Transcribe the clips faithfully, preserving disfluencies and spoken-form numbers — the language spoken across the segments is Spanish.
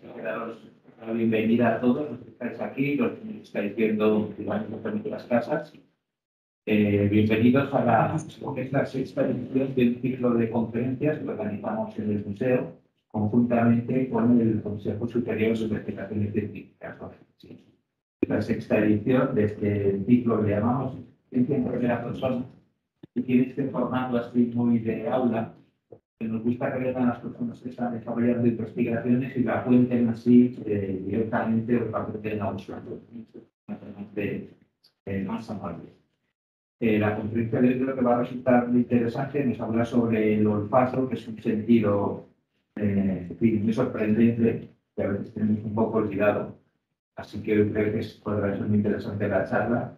daros la bienvenida a todos los que estáis aquí, los que estáis viendo las casas. Eh, bienvenidos a la, que es la sexta edición del ciclo de conferencias que organizamos en el museo, conjuntamente con el Consejo Superior de Investigaciones Científicas. La sexta edición de este ciclo le llamamos Ciencia en Primera Persona, y tiene este formato así muy de aula, que nos gusta que vengan las personas que están desarrollando investigaciones y la cuenten así eh, directamente o la cuenten a usuarios de, de más amables. Eh, la conferencia de hoy creo que va a resultar muy interesante. Nos habla sobre el olfato, que es un sentido eh, muy sorprendente, que a veces tenemos un poco olvidado. Así que creo que podrá ser muy interesante la charla.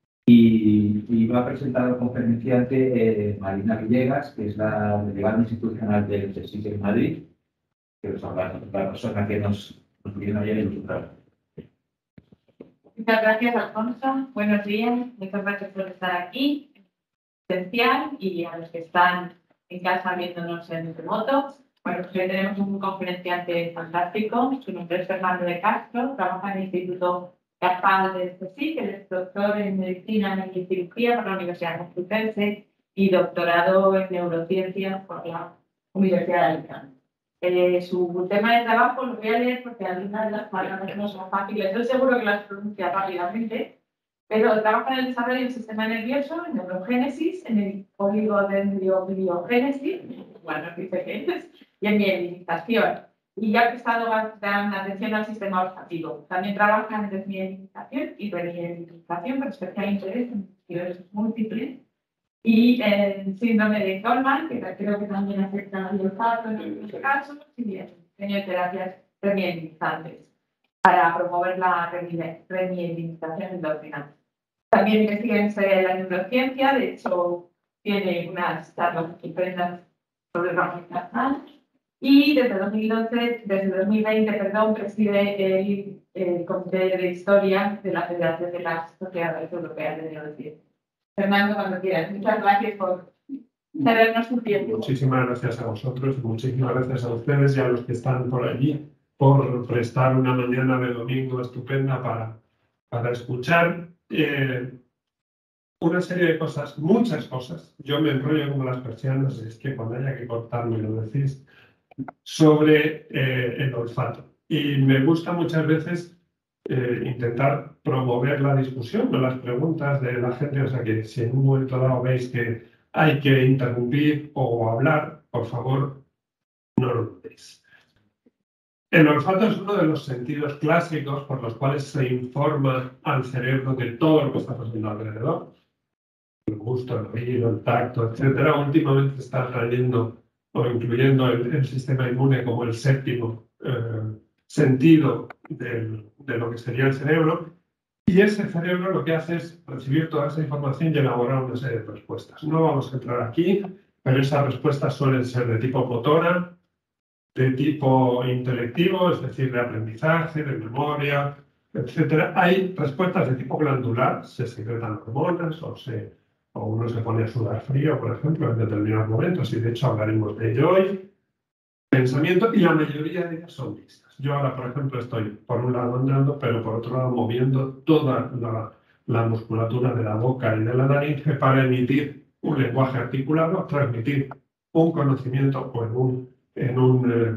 Y, y va a presentar al conferenciante eh, Marina Villegas, que es la delegada institucional del CSIC en Madrid, que es la, la persona que nos, nos viene ayer a ilustrar. Muchas gracias, Alfonso. Buenos días. Muchas gracias por estar aquí, presencial, y a los que están en casa viéndonos en remoto. Bueno, pues hoy tenemos un conferenciante fantástico. Su nombre es Fernando de Castro, trabaja en el Instituto Cajal de CSIC, él es doctor en Medicina y Cirugía por la Universidad Complutense y doctorado en Neurociencia por la Universidad de Alicante. Eh, su tema de trabajo lo voy a leer porque algunas de las palabras no son fáciles, estoy seguro que las pronuncia rápidamente, pero trabaja en el desarrollo del sistema nervioso, en neurogénesis, en el oligodendrobiogénesis, bueno, dice que es, y en mielinización. Y ha prestado gran atención al sistema olfativo. También trabaja en desmielinización y remielinización, con especial interés en esclerosis múltiple y en síndrome de Goldman, que creo que también afecta al olfato en algunos casos, y en diseño de terapias remielinizantes para promover la remielinización endógena. También investiga en la neurociencia, de hecho tiene unas charlas y conferencias sobre ramificación. Y desde dos mil doce, desde dos mil veinte, perdón, preside el, el Comité de Historia de la Federación de las Sociedades Europeas de Neurociencia. Fernando, cuando quieras. Muchas gracias por cedernos su tiempo. Muchísimas gracias a vosotros y muchísimas gracias a ustedes y a los que están por allí por prestar una mañana de domingo estupenda para, para escuchar eh, una serie de cosas, muchas cosas. Yo me enrollo como las persianas, es que cuando haya que cortarme lo decís, sobre eh, el olfato. Y me gusta muchas veces eh, intentar promover la discusión o las preguntas de la gente, o sea que si en un momento dado veis que hay que interrumpir o hablar, por favor, no lo dudéis. El olfato es uno de los sentidos clásicos por los cuales se informa al cerebro de todo lo que está pasando alrededor. El gusto, el oído, el tacto, etcétera. Últimamente está trayendo o incluyendo el, el sistema inmune como el séptimo eh, sentido del, de lo que sería el cerebro, y ese cerebro lo que hace es recibir toda esa información y elaborar una serie de respuestas. No vamos a entrar aquí, pero esas respuestas suelen ser de tipo motora, de tipo intelectivo, es decir, de aprendizaje, de memoria, etcétera. Hay respuestas de tipo glandular, se secretan hormonas o se o uno se pone a sudar frío, por ejemplo, en determinados momentos, y de hecho hablaremos de ello hoy. Pensamiento, y la mayoría de ellas son mixtas. Yo ahora, por ejemplo, estoy por un lado andando, pero por otro lado moviendo toda la, la musculatura de la boca y de la nariz para emitir un lenguaje articulado, transmitir un conocimiento o en un, en un, eh,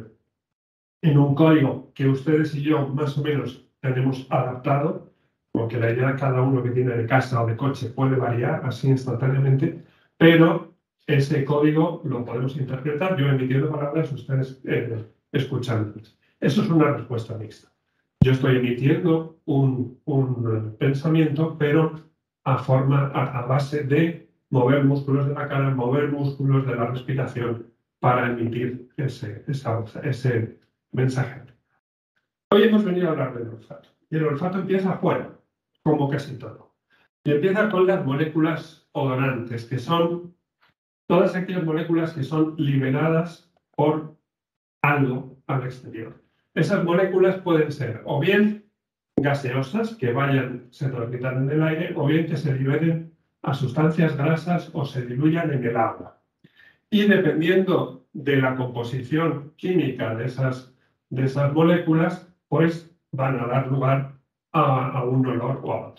en un código que ustedes y yo más o menos tenemos adaptado, porque la idea de cada uno que tiene de casa o de coche puede variar así instantáneamente, pero ese código lo podemos interpretar, yo emitiendo palabras, ustedes eh, escuchándolas. Eso es una respuesta mixta. Yo estoy emitiendo un, un pensamiento, pero a, forma, a, a base de mover músculos de la cara, mover músculos de la respiración para emitir ese, esa, ese mensaje. Hoy hemos venido a hablar del olfato. Y el olfato empieza afuera, como casi todo. Y empieza con las moléculas odorantes, que son todas aquellas moléculas que son liberadas por algo al exterior. Esas moléculas pueden ser o bien gaseosas, que vayan, se transmitan en el aire, o bien que se liberen a sustancias grasas o se diluyan en el agua. Y dependiendo de la composición química de esas de esas moléculas, pues van a dar lugar a, a un olor o a otro,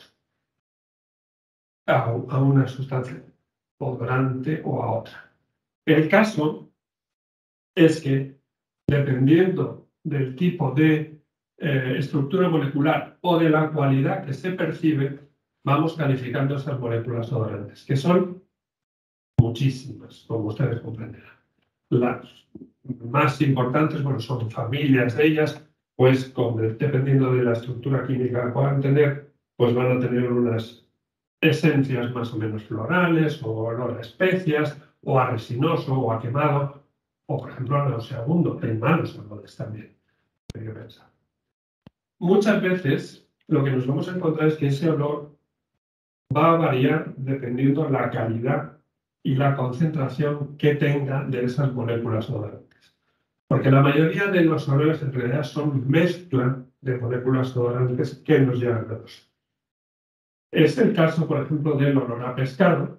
a, a una sustancia odorante o a otra. El caso es que, dependiendo del tipo de eh, estructura molecular o de la cualidad que se percibe, vamos calificando esas moléculas odorantes, que son muchísimas, como ustedes comprenderán. Las más importantes, bueno, son familias de ellas, pues con, dependiendo de la estructura química que puedan tener, pues van a tener unas esencias más o menos florales, o olor a especias, o a resinoso, o a quemado, o por ejemplo a nauseabundo, en malos olores también, hay que pensar. Muchas veces lo que nos vamos a encontrar es que ese olor va a variar dependiendo de la calidad y la concentración que tenga de esas moléculas odorantes. Porque la mayoría de los olores en realidad son mezcla de moléculas odorantes que nos llevan a los. Es el caso, por ejemplo, del olor a pescado,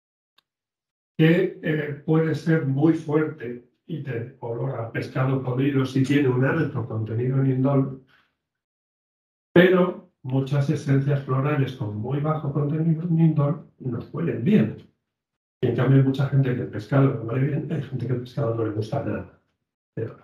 que eh, puede ser muy fuerte y de olor a pescado podrido si tiene un alto contenido en indol, pero muchas esencias florales con muy bajo contenido en indol nos huelen bien. En cambio, hay mucha gente que el pescado le huele bien, hay gente que el pescado no le gusta nada. Pero...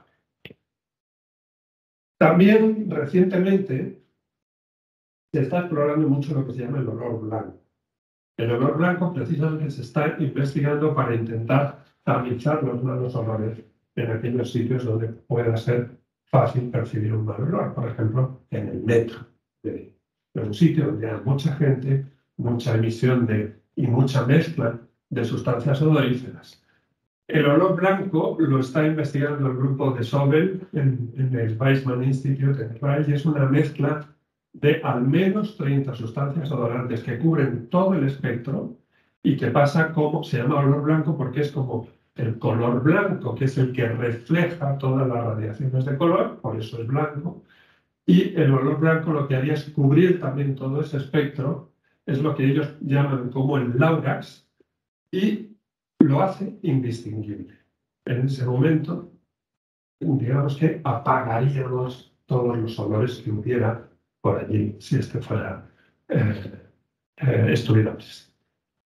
También, recientemente, se está explorando mucho lo que se llama el olor blanco. El olor blanco precisamente se está investigando para intentar tamizar los malos olores en aquellos sitios donde pueda ser fácil percibir un mal olor. Por ejemplo, en el metro, de, de un sitio donde hay mucha gente, mucha emisión de, y mucha mezcla de sustancias odoríferas. El olor blanco lo está investigando el grupo de Sobel en, en el Weizmann Institute en Israel y es una mezcla de al menos treinta sustancias odorantes que cubren todo el espectro y que pasa como, se llama olor blanco porque es como el color blanco, que es el que refleja todas las radiaciones de color, por eso es blanco, y el olor blanco lo que haría es cubrir también todo ese espectro, es lo que ellos llaman como el Laurax, y lo hace indistinguible. En ese momento, digamos que apagaríamos todos los olores que hubiera por allí, si este fuera, eh, eh, estuviera presente.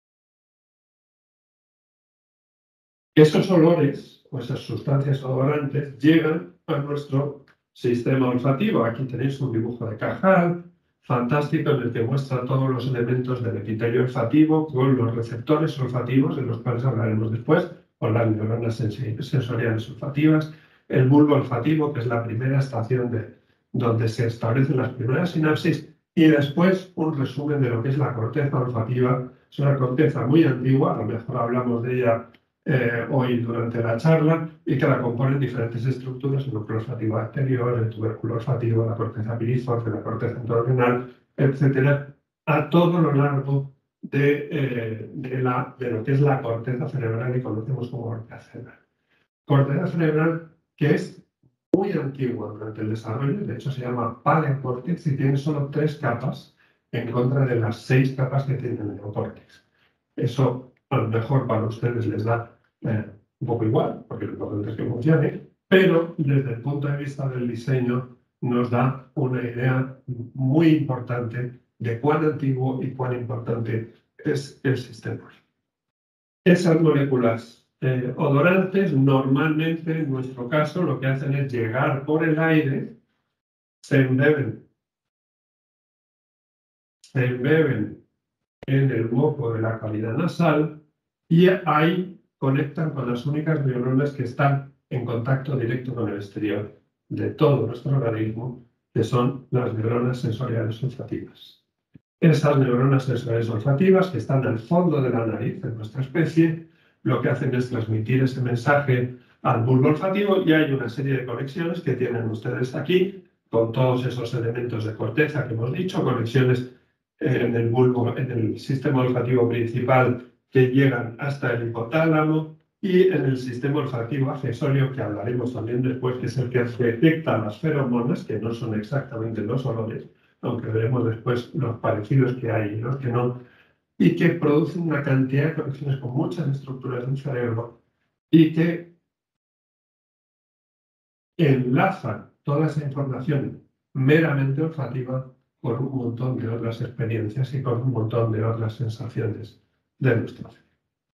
Esos olores, o esas sustancias odorantes, llegan a nuestro sistema olfativo. Aquí tenéis un dibujo de Cajal, fantástico, en el que muestra todos los elementos del epitelio olfativo con los receptores olfativos, de los cuales hablaremos después, con las neuronas sensoriales olfativas, el bulbo olfativo, que es la primera estación de, donde se establecen las primeras sinapsis, y después un resumen de lo que es la corteza olfativa. Es una corteza muy antigua, a lo mejor hablamos de ella eh, hoy durante la charla, y que la componen diferentes estructuras: el núcleo olfativo anterior, el tubérculo olfativo, la corteza piriforme, la corteza entorrenal, etcétera, a todo lo largo de, eh, de, la, de lo que es la corteza cerebral que conocemos como corteza cerebral. Corteza cerebral que es muy antigua durante el desarrollo, de hecho se llama paleocórtex y tiene solo tres capas en contra de las seis capas que tiene el neocórtex. Eso a lo mejor para ustedes les da eh, un poco igual, porque lo importante es que funcione, pero desde el punto de vista del diseño nos da una idea muy importante de cuán antiguo y cuán importante es el sistema. Esas moléculas Eh, odorantes normalmente, en nuestro caso, lo que hacen es llegar por el aire, se embeben, se embeben en el hueco de la cavidad nasal y ahí conectan con las únicas neuronas que están en contacto directo con el exterior de todo nuestro organismo, que son las neuronas sensoriales olfativas. Esas neuronas sensoriales olfativas, que están al fondo de la nariz de nuestra especie, lo que hacen es transmitir ese mensaje al bulbo olfativo y hay una serie de conexiones que tienen ustedes aquí con todos esos elementos de corteza que hemos dicho, conexiones en el bulbo, en el sistema olfativo principal que llegan hasta el hipotálamo y en el sistema olfativo accesorio, que hablaremos también después, que es el que detecta las feromonas, que no son exactamente los olores, aunque veremos después los parecidos que hay y los que no, y que producen una cantidad de conexiones con muchas estructuras del cerebro y que enlazan toda esa información meramente olfativa con un montón de otras experiencias y con un montón de otras sensaciones de nuestro cerebro.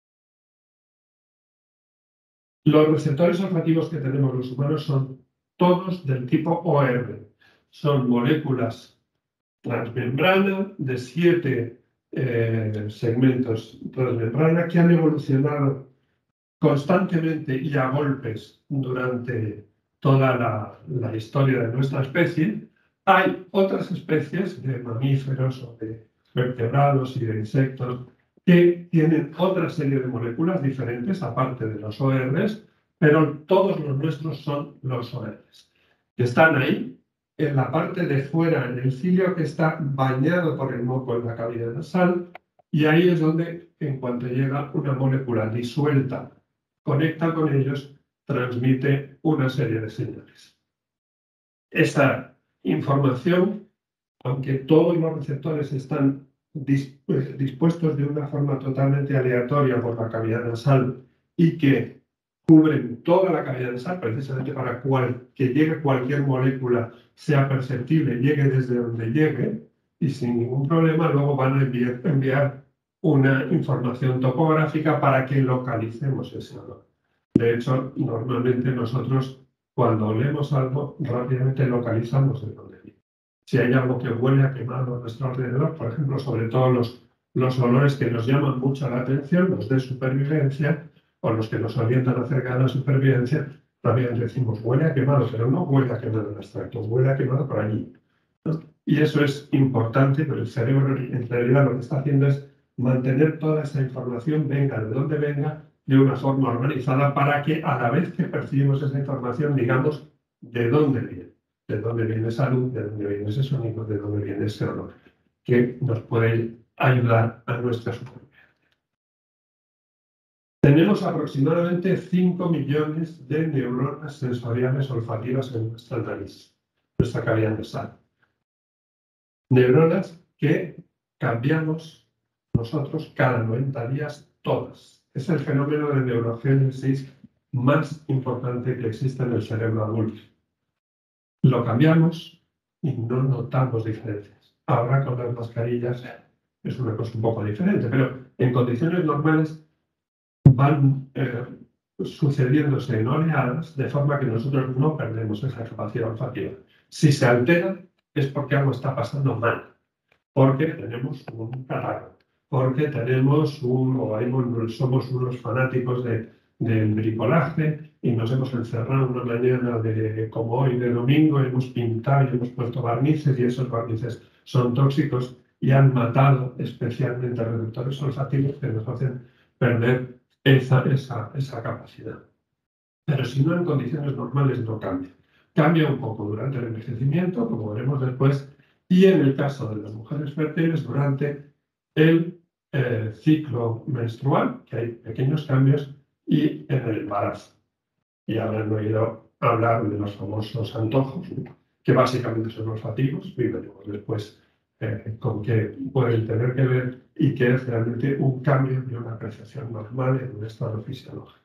Los receptores olfativos que tenemos los humanos son todos del tipo O R. Son moléculas transmembrana de siete eh, segmentos transmembrana que han evolucionado constantemente y a golpes durante toda la, la historia de nuestra especie. Hay otras especies de mamíferos o de vertebrados y de insectos que tienen otra serie de moléculas diferentes, aparte de los O Rs, pero todos los nuestros son los O Rs, que están ahí, en la parte de fuera, en el cilio que está bañado por el moco en la cavidad nasal, y ahí es donde, en cuanto llega una molécula disuelta, conecta con ellos, transmite una serie de señales. Esta información, aunque todos los receptores están dispuestos de una forma totalmente aleatoria por la cavidad nasal y que cubren toda la cavidad nasal precisamente para cual, que llegue cualquier molécula sea perceptible, llegue desde donde llegue y sin ningún problema luego van a enviar, enviar una información topográfica para que localicemos ese olor. De hecho, normalmente nosotros cuando olemos algo rápidamente localizamos de dónde viene. Si hay algo que huele a quemado a nuestro alrededor, por ejemplo, sobre todo los, los olores que nos llaman mucho la atención, los de supervivencia, o los que nos orientan acerca de la supervivencia, también decimos huele a quemado, pero no huele a quemado en abstracto, huele a quemado por allí, ¿no? Y eso es importante, pero el cerebro en realidad lo que está haciendo es mantener toda esa información, venga de donde venga, de una forma organizada para que a la vez que percibimos esa información digamos de dónde viene, de dónde viene esa luz, de dónde viene ese sonido, de dónde viene ese olor, que nos puede ayudar a nuestra supervivencia. Tenemos aproximadamente cinco millones de neuronas sensoriales olfativas en nuestra nariz, nuestra cavidad nasal. Neuronas que cambiamos nosotros cada noventa días todas. Es el fenómeno de neurogénesis más importante que existe en el cerebro adulto. Lo cambiamos y no notamos diferencias. Ahora con las mascarillas es una cosa un poco diferente, pero en condiciones normales van eh, sucediéndose en oleadas de forma que nosotros no perdemos esa capacidad olfativa. Si se altera es porque algo está pasando mal, porque tenemos un catarro, porque tenemos un, o hay, somos unos fanáticos de, del bricolaje y nos hemos encerrado una mañana de, como hoy de domingo, hemos pintado y hemos puesto barnices y esos barnices son tóxicos y han matado especialmente receptores olfativos que nos hacen perder esa, esa, esa capacidad. Pero si no, en condiciones normales no cambia. Cambia un poco durante el envejecimiento, como veremos después, y en el caso de las mujeres fértiles durante el eh, ciclo menstrual, que hay pequeños cambios, y en el embarazo. Y habrán oído hablar de los famosos antojos, que básicamente son olfativos, y veremos después eh, con qué pueden tener que ver y que es realmente un cambio de una apreciación normal en un estado fisiológico.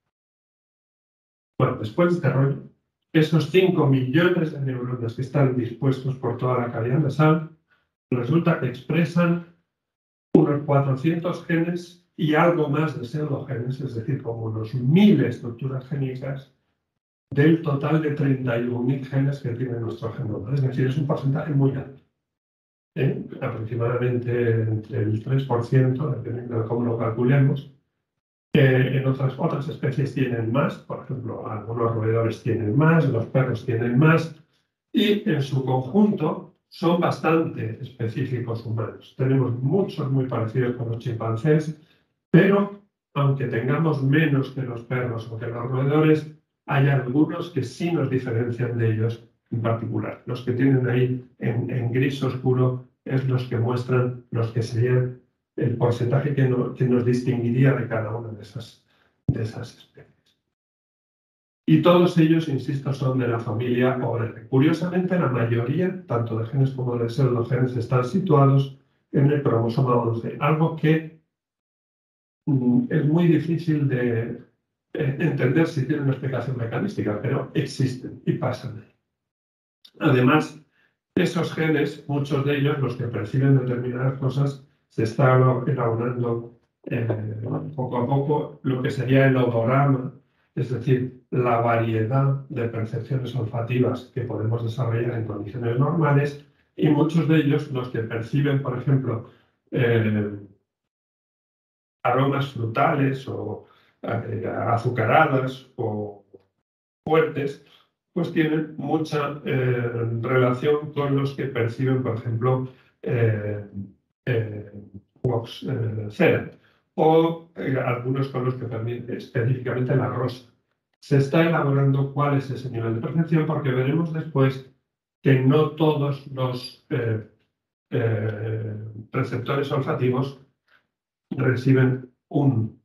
Bueno, después de este rollo, esos cinco millones de neuronas que están dispuestos por toda la cavidad nasal, resulta que expresan unos cuatrocientos genes y algo más de pseudogenes, es decir, como unos mil estructuras génicas del total de treinta y un mil genes que tiene nuestro genoma. Es decir, es un porcentaje muy alto. ¿Eh? Aproximadamente entre el tres por ciento, dependiendo de cómo lo calculemos. Eh, en otras, otras especies tienen más, por ejemplo, algunos roedores tienen más, los perros tienen más, y en su conjunto son bastante específicos humanos. Tenemos muchos muy parecidos con los chimpancés, pero aunque tengamos menos que los perros o que los roedores, hay algunos que sí nos diferencian de ellos en particular. Los que tienen ahí en, en gris oscuro es los que muestran, los que serían el porcentaje que, no, que nos distinguiría de cada una de esas, de esas especies. Y todos ellos, insisto, son de la familia O R. Curiosamente, la mayoría, tanto de genes como de pseudogenes, están situados en el cromosoma once, algo que mm, es muy difícil de eh, entender si tiene una explicación mecanística, pero existen y pasan. Además, esos genes, muchos de ellos, los que perciben determinadas cosas, se está elaborando eh, poco a poco lo que sería el odorama, es decir, la variedad de percepciones olfativas que podemos desarrollar en condiciones normales, y muchos de ellos, los que perciben, por ejemplo, eh, aromas frutales o eh, azucaradas o fuertes, pues tienen mucha eh, relación con los que perciben, por ejemplo, eh, eh, wax, eh, cera, o eh, algunos con los que perciben específicamente la rosa. Se está elaborando cuál es ese nivel de percepción, porque veremos después que no todos los eh, eh, receptores olfativos reciben un,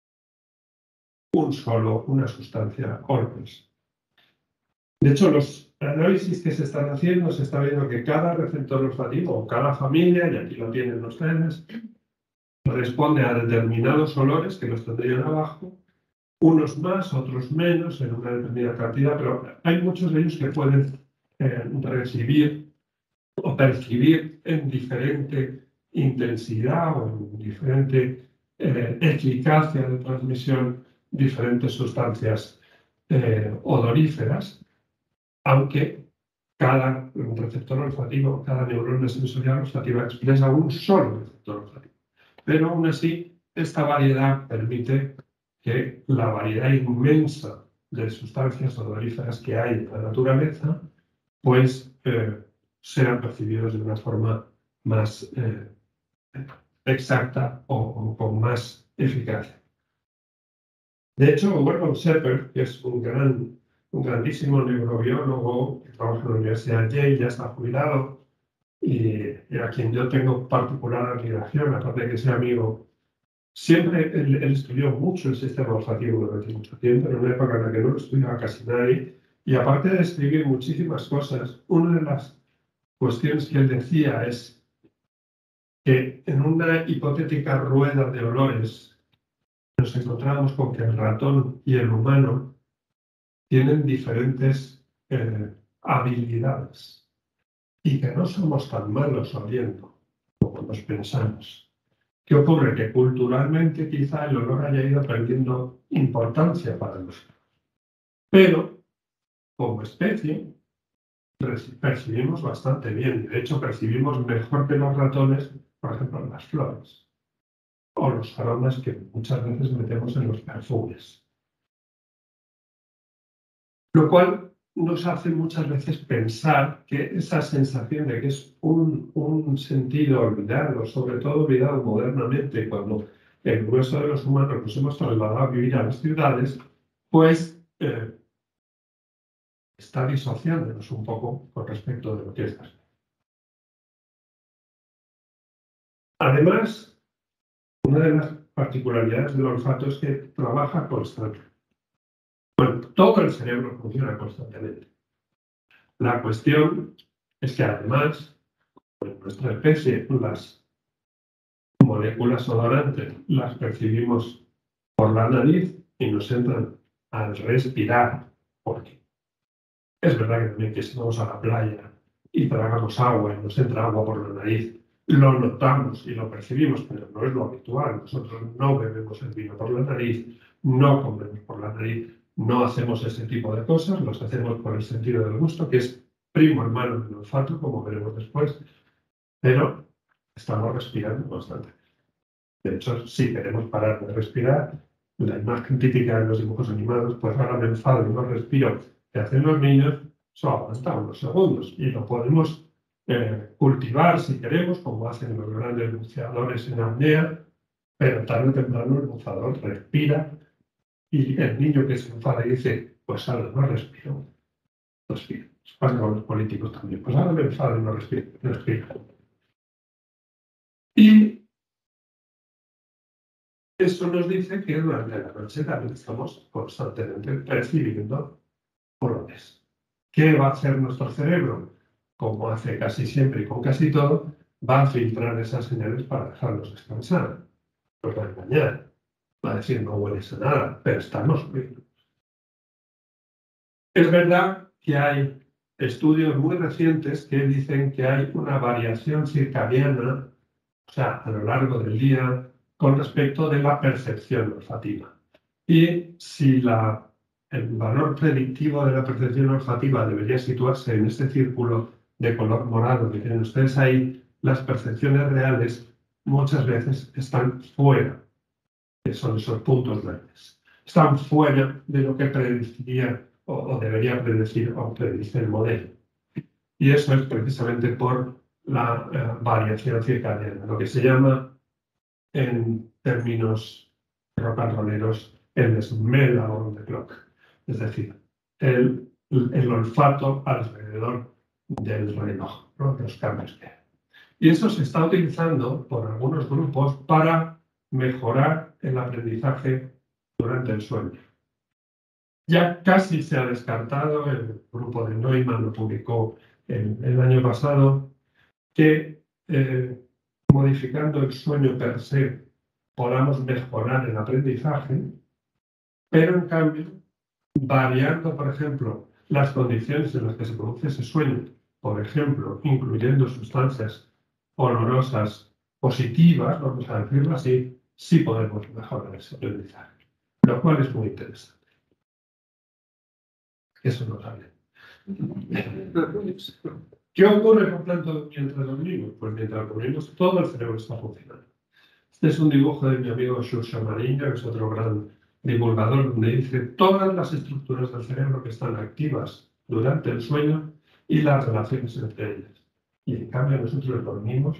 un solo, una sustancia Olmos. De hecho, los análisis que se están haciendo, se está viendo que cada receptor olfativo o cada familia, y aquí lo tienen ustedes, responde a determinados olores que los tendrían abajo, unos más, otros menos, en una determinada cantidad, pero hay muchos de ellos que pueden eh, recibir o percibir en diferente intensidad o en diferente eh, eficacia de transmisión diferentes sustancias eh, odoríferas, aunque cada receptor olfativo, cada neurona sensorial olfativa expresa un solo receptor olfativo. Pero aún así, esta variedad permite que la variedad inmensa de sustancias odoríferas que hay en la naturaleza, pues eh, sean percibidos de una forma más eh, exacta o, o con más eficacia. De hecho, Gordon Shepherd, que es un, gran, un grandísimo neurobiólogo que trabaja en la Universidad de Yale, ya está jubilado, y, y a quien yo tengo particular admiración, aparte de que sea amigo, siempre él, él estudió mucho el sistema olfativo durante mucho tiempo, en una época en la que no lo estudiaba casi nadie, y aparte de escribir muchísimas cosas, una de las cuestiones que él decía es que en una hipotética rueda de olores nos encontramos con que el ratón y el humano tienen diferentes eh, habilidades y que no somos tan malos oliendo como nos pensamos. ¿Qué ocurre? Que culturalmente quizá el olor haya ido perdiendo importancia para nosotros. Pero, como especie, percibimos bastante bien. De hecho, percibimos mejor que los ratones, por ejemplo, las flores o los aromas que muchas veces metemos en los perfumes. Lo cual nos hace muchas veces pensar que esa sensación de que es un, un sentido olvidado, sobre todo olvidado modernamente, cuando el grueso de los humanos nos hemos trasladado a vivir a las ciudades, pues eh, está disociándonos un poco con respecto de lo que es. Además, una de las particularidades del olfato es que trabaja constantemente. Bueno, todo el cerebro funciona constantemente. La cuestión es que además, en nuestra especie, las moléculas odorantes las percibimos por la nariz y nos entran al respirar, porque es verdad que también que si vamos a la playa y tragamos agua y nos entra agua por la nariz, lo notamos y lo percibimos, pero no es lo habitual. Nosotros no bebemos el vino por la nariz, no comemos por la nariz, no hacemos ese tipo de cosas, los hacemos por el sentido del gusto, que es primo hermano del olfato, como veremos después, pero estamos respirando constantemente. De hecho, si queremos parar de respirar, la imagen típica de los dibujos animados, pues ahora me enfado y no respiro, que hacen los niños, eso aguanta unos segundos y lo podemos Eh, cultivar si queremos, como hacen los grandes buceadores en apnea, pero tarde o temprano el buceador respira y el niño que se enfada y dice, pues ahora no respiro, respiro. Eso pasa con los políticos también, pues ahora me enfado y no respiro, respiro. Y eso nos dice que durante la noche también estamos constantemente percibiendo olores. ¿Qué va a hacer nuestro cerebro? Como hace casi siempre y con casi todo, va a filtrar esas señales para dejarnos descansar. Nos va a engañar, va a decir no hueles a nada, pero estamos vivos. Es verdad que hay estudios muy recientes que dicen que hay una variación circadiana, o sea, a lo largo del día, con respecto de la percepción olfativa. Y si la, el valor predictivo de la percepción olfativa debería situarse en este círculo de color morado que tienen ustedes ahí, las percepciones reales muchas veces están fuera, que son esos puntos verdes. Están fuera de lo que predeciría o, o debería predecir o predice el modelo. Y eso es precisamente por la eh, variación circadiana, lo que se llama en términos rock and rolleros el smell around the clock, es decir, el, el olfato alrededor del reloj, ¿no? Los cambios que hay. Y eso se está utilizando por algunos grupos para mejorar el aprendizaje durante el sueño. Ya casi se ha descartado, el grupo de Neumann lo publicó el, el año pasado, que eh, modificando el sueño per se podamos mejorar el aprendizaje, pero en cambio, variando, por ejemplo, las condiciones en las que se produce ese sueño, por ejemplo, incluyendo sustancias olorosas positivas, vamos a decirlo así, sí podemos mejorar ese aprendizaje, lo cual es muy interesante. Eso no sale. ¿Qué ocurre, por tanto, mientras dormimos? Pues mientras dormimos todo el cerebro está funcionando. Este es un dibujo de mi amigo Xurxo Mariño, que es otro gran divulgador, donde dice todas las estructuras del cerebro que están activas durante el sueño y las relaciones entre ellas. Y en cambio nosotros dormimos,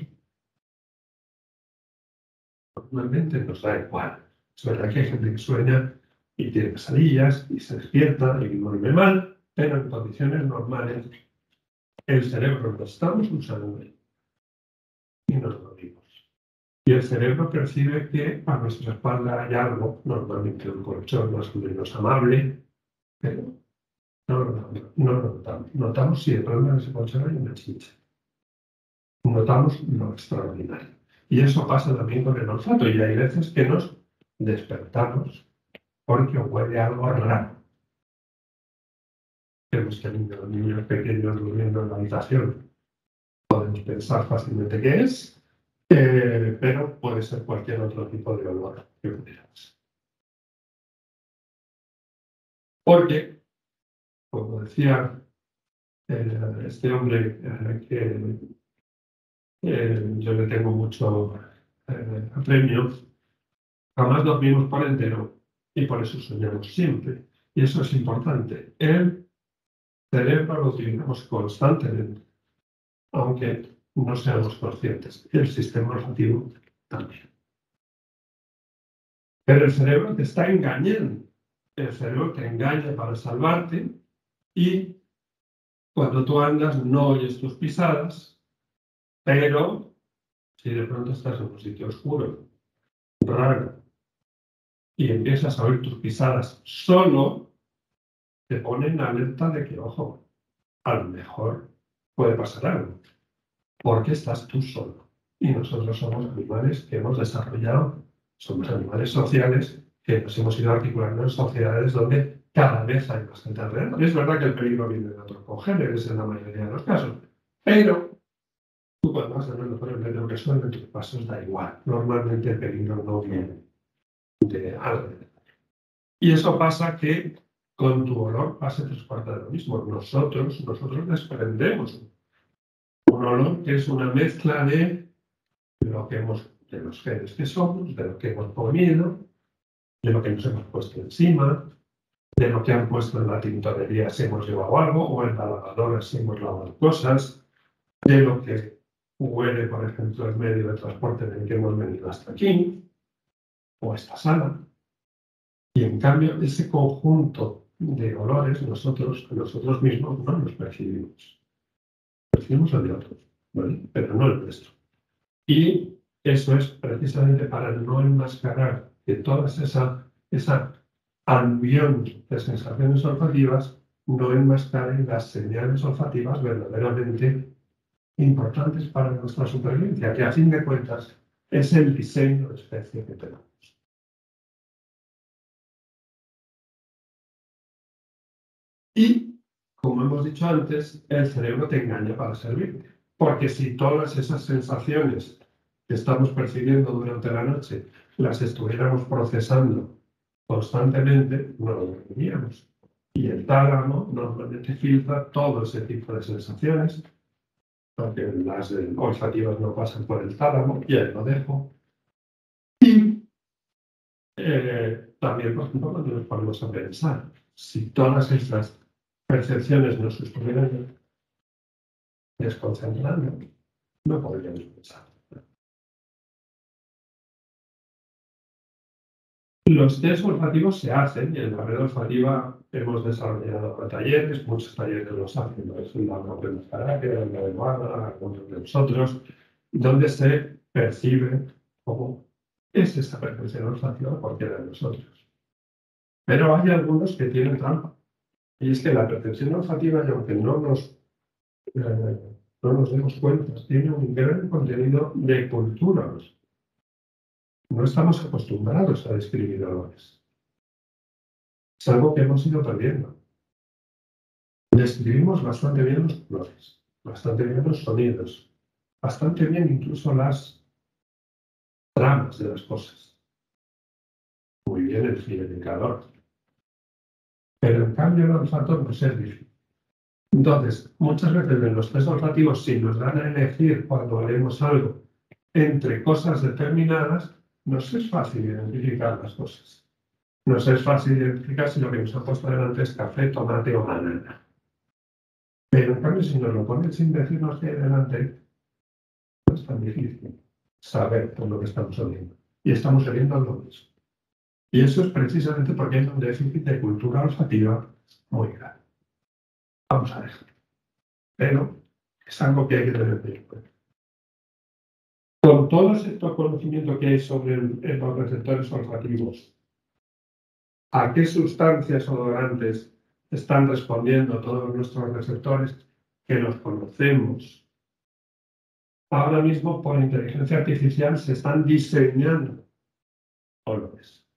normalmente nos da igual. Es verdad que hay gente que sueña y tiene pesadillas y se despierta y duerme mal, pero en condiciones normales el cerebro lo estamos usando y nos dormimos. Y el cerebro percibe que a nuestra espalda hay algo, normalmente un colchón más o menos amable, pero no lo no lo notamos. Notamos si detrás de ese colchón hay una chincha. Notamos lo extraordinario. Y eso pasa también con el olfato. Y hay veces que nos despertamos porque huele algo raro. Vemos que hay los niños pequeños durmiendo en la habitación. Podemos pensar fácilmente qué es. Eh, pero puede ser cualquier otro tipo de olor que pudiéramos. Porque, como decía eh, este hombre eh, que eh, yo le tengo mucho eh, apremio, jamás dormimos por entero y por eso soñamos siempre. Y eso es importante. El cerebro lo utilizamos constantemente, aunque no seamos conscientes. El sistema olfativo también. Pero el cerebro te está engañando. El cerebro te engaña para salvarte y cuando tú andas no oyes tus pisadas, pero si de pronto estás en un sitio oscuro, raro, y empiezas a oír tus pisadas solo, te pone en alerta de que, ojo, a lo mejor puede pasar algo, porque estás tú solo. Y nosotros somos animales que hemos desarrollado, somos animales sociales que nos hemos ido articulando en sociedades donde cada vez hay más gente alrededor. Es verdad que el peligro viene de otros congéneres en la mayoría de los casos, pero tú cuando vas andando por el medio que suena, tus pasos da igual. Normalmente el peligro no viene de alrededor. Y eso pasa que con tu olor pasa tres cuartos de lo mismo. Nosotros, nosotros desprendemos un olor que es una mezcla de lo que hemos, de los genes que somos, de lo que hemos comido, de lo que nos hemos puesto encima, de lo que han puesto en la tintorería si hemos llevado algo, o en la lavadora si hemos lavado cosas, de lo que huele, por ejemplo, el medio de transporte en el que hemos venido hasta aquí, o esta sala. Y en cambio, ese conjunto de olores, nosotros, nosotros mismos no los percibimos. Percibimos el de otros, ¿vale? Pero no el nuestro. Y eso es precisamente para no enmascarar que toda esa, esa aluvión de sensaciones olfativas no enmascaren las señales olfativas verdaderamente importantes para nuestra supervivencia, que a fin de cuentas es el diseño de especie que tenemos. Y como como hemos dicho antes, el cerebro te engaña para servirte. Porque si todas esas sensaciones que estamos percibiendo durante la noche las estuviéramos procesando constantemente, no lo dormiríamos. Y el tálamo normalmente filtra todo ese tipo de sensaciones, porque las eh, olfativas no pasan por el tálamo, y ahí lo dejo. Y eh, también, por ejemplo, cuando nos ponemos a pensar, si todas estas percepciones nos estuvieran desconcentrando, no podríamos pensar. Los test olfativos se hacen y en la red olfativa hemos desarrollado talleres, muchos talleres los hacen, ¿no? Es la Open Terapia, la de Guarda, algunos de nosotros, donde se percibe cómo es esta percepción olfativa por cualquiera de nosotros. Pero hay algunos que tienen trampa. Y es que la percepción olfativa, y aunque no nos, eh, no nos demos cuenta, tiene un gran contenido de cultura. No estamos acostumbrados a describir olores. Es algo que hemos ido perdiendo. Describimos bastante bien los colores, bastante bien los sonidos, bastante bien incluso las tramas de las cosas. Muy bien el significador. Pero en cambio el olfato no es difícil. Entonces, muchas veces en los test olfativos, si nos dan a elegir cuando haremos algo entre cosas determinadas, nos es fácil identificar las cosas. Nos es fácil identificar si lo que nos ha puesto delante es café, tomate o banana. Pero en cambio, si nos lo ponen sin decirnos qué hay delante, no es tan difícil saber por lo que estamos oliendo. Y estamos oliendo lo mismo. Y eso es precisamente porque hay un déficit de cultura olfativa muy grande. Vamos a dejarlo. Pero es algo que hay que tener en cuenta. Con todo ese conocimiento que hay sobre el, el, los receptores olfativos, ¿a qué sustancias odorantes están respondiendo todos nuestros receptores que los conocemos? Ahora mismo, por inteligencia artificial, se están diseñando olores.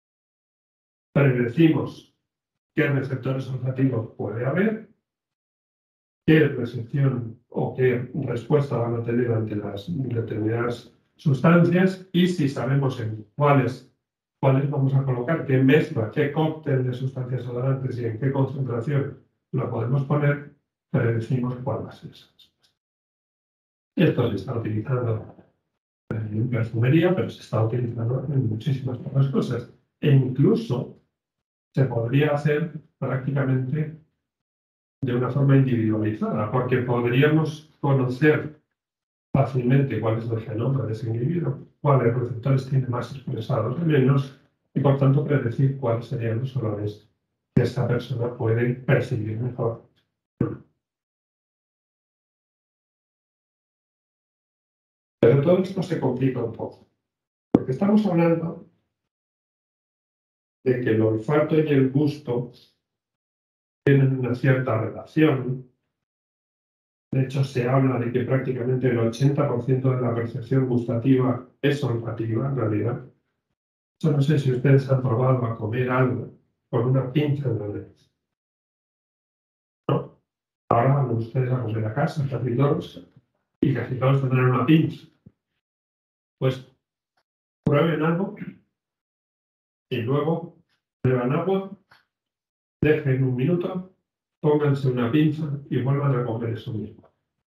Predecimos qué receptores olfativos puede haber, qué recepción o qué respuesta van a tener ante las determinadas sustancias y si sabemos en cuáles, cuáles vamos a colocar, qué mezcla, qué cóctel de sustancias odorantes y en qué concentración lo podemos poner, predecimos cuál va a ser esa respuesta. Esto se está utilizando en perfumería, pero se está utilizando en muchísimas otras cosas. E incluso se podría hacer prácticamente de una forma individualizada, porque podríamos conocer fácilmente cuál es el genoma de ese individuo, cuáles receptores tiene más expresados o menos, y por tanto predecir cuáles serían los olores que esta persona puede percibir mejor. Pero todo esto se complica un poco, porque estamos hablando de que el olfato y el gusto tienen una cierta relación. De hecho, se habla de que prácticamente el ochenta por ciento de la percepción gustativa es olfativa, en realidad. Yo no sé si ustedes han probado a comer algo con una pinza en la nariz. No. Ahora van ustedes a comer a casa, casi todos, y casi todos tendrán una pinza. Pues prueben algo y luego beban agua, dejen un minuto, pónganse una pinza y vuelvan a comer eso mismo.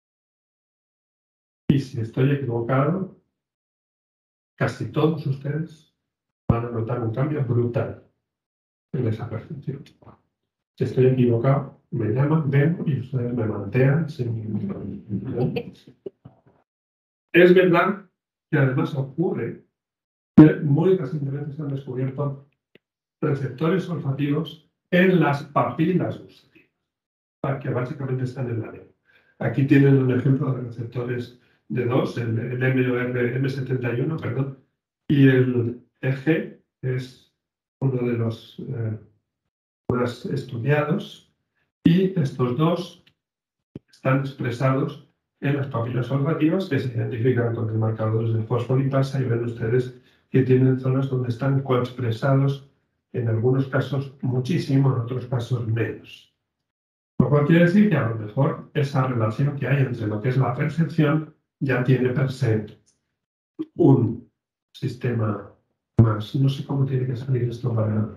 Y si estoy equivocado, casi todos ustedes van a notar un cambio brutal en esa percepción. Si estoy equivocado, me llaman, ven y ustedes me mantean sin ningún problema. Es verdad que además ocurre que muy recientemente se han descubierto receptores olfativos en las papilas gustativas, que básicamente están en la lengua. Aquí tienen un ejemplo de receptores de dos, el, el M setenta y uno, perdón, y el E G es uno de los eh, más estudiados, y estos dos están expresados en las papilas olfativas que se identifican con el marcador de fosfolipasa, y ven ustedes que tienen zonas donde están coexpresados, en algunos casos muchísimo, en otros casos menos. Lo cual quiere decir que a lo mejor esa relación que hay entre lo que es la percepción ya tiene per se un sistema más. No sé cómo tiene que salir esto para...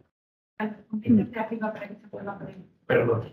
Perdón.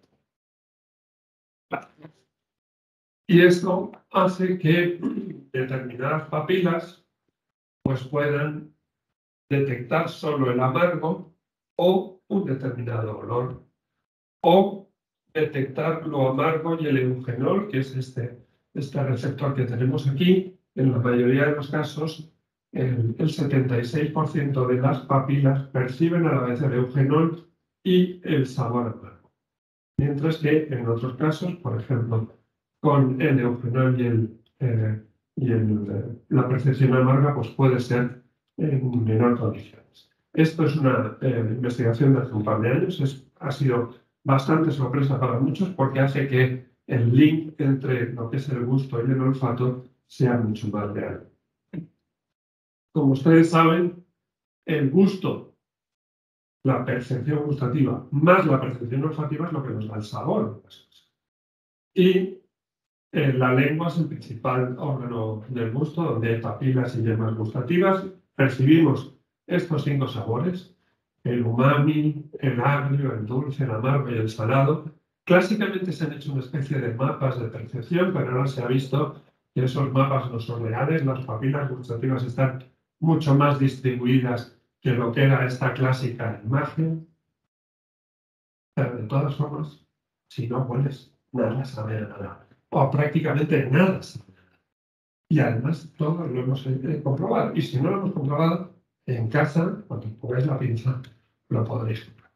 Y esto hace que determinadas papilas pues puedan detectar solo el amargo o un determinado olor, o detectar lo amargo y el eugenol, que es este, este receptor que tenemos aquí. En la mayoría de los casos, el, el setenta y seis por ciento de las papilas perciben a la vez el eugenol y el sabor amargo. Mientras que en otros casos, por ejemplo, con el eugenol y, el, eh, y el, eh, la percepción amarga, pues puede ser en menor condiciones. Esto es una eh, investigación de hace un par de años, es, ha sido bastante sorpresa para muchos porque hace que el link entre lo que es el gusto y el olfato sea mucho más real. Como ustedes saben, el gusto, la percepción gustativa más la percepción olfativa es lo que nos da el sabor. Y eh, la lengua es el principal órgano del gusto, donde hay papilas y yemas gustativas. Percibimos estos cinco sabores: el umami, el agrio, el dulce, el amargo y el salado. Clásicamente se han hecho una especie de mapas de percepción, pero ahora se ha visto que esos mapas no son reales. Las papilas gustativas están mucho más distribuidas que lo que era esta clásica imagen. Pero de todas formas, si no hueles, nada sabe a nada. O prácticamente nada sabe a nada. Y además todo lo hemos eh, comprobado. Y si no lo hemos comprobado, en casa, cuando pongáis la pinza, lo podréis comprobar.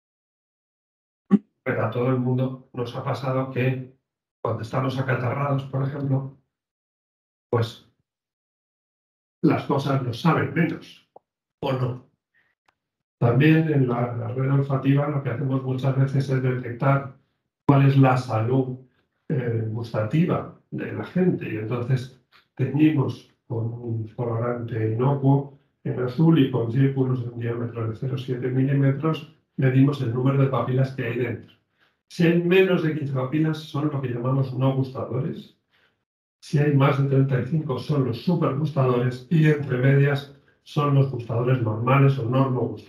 Pero a todo el mundo nos ha pasado que cuando estamos acatarrados, por ejemplo, pues las cosas nos saben menos, o no. También en la, la red olfativa lo que hacemos muchas veces es detectar cuál es la salud eh, gustativa de la gente. Y entonces teñimos con un colorante inocuo en azul y con círculos de un diámetro de cero coma siete milímetros medimos el número de papilas que hay dentro. Si hay menos de quince papilas son lo que llamamos no gustadores. Si hay más de treinta y cinco son los supergustadores y entre medias son los gustadores normales o normogustadores.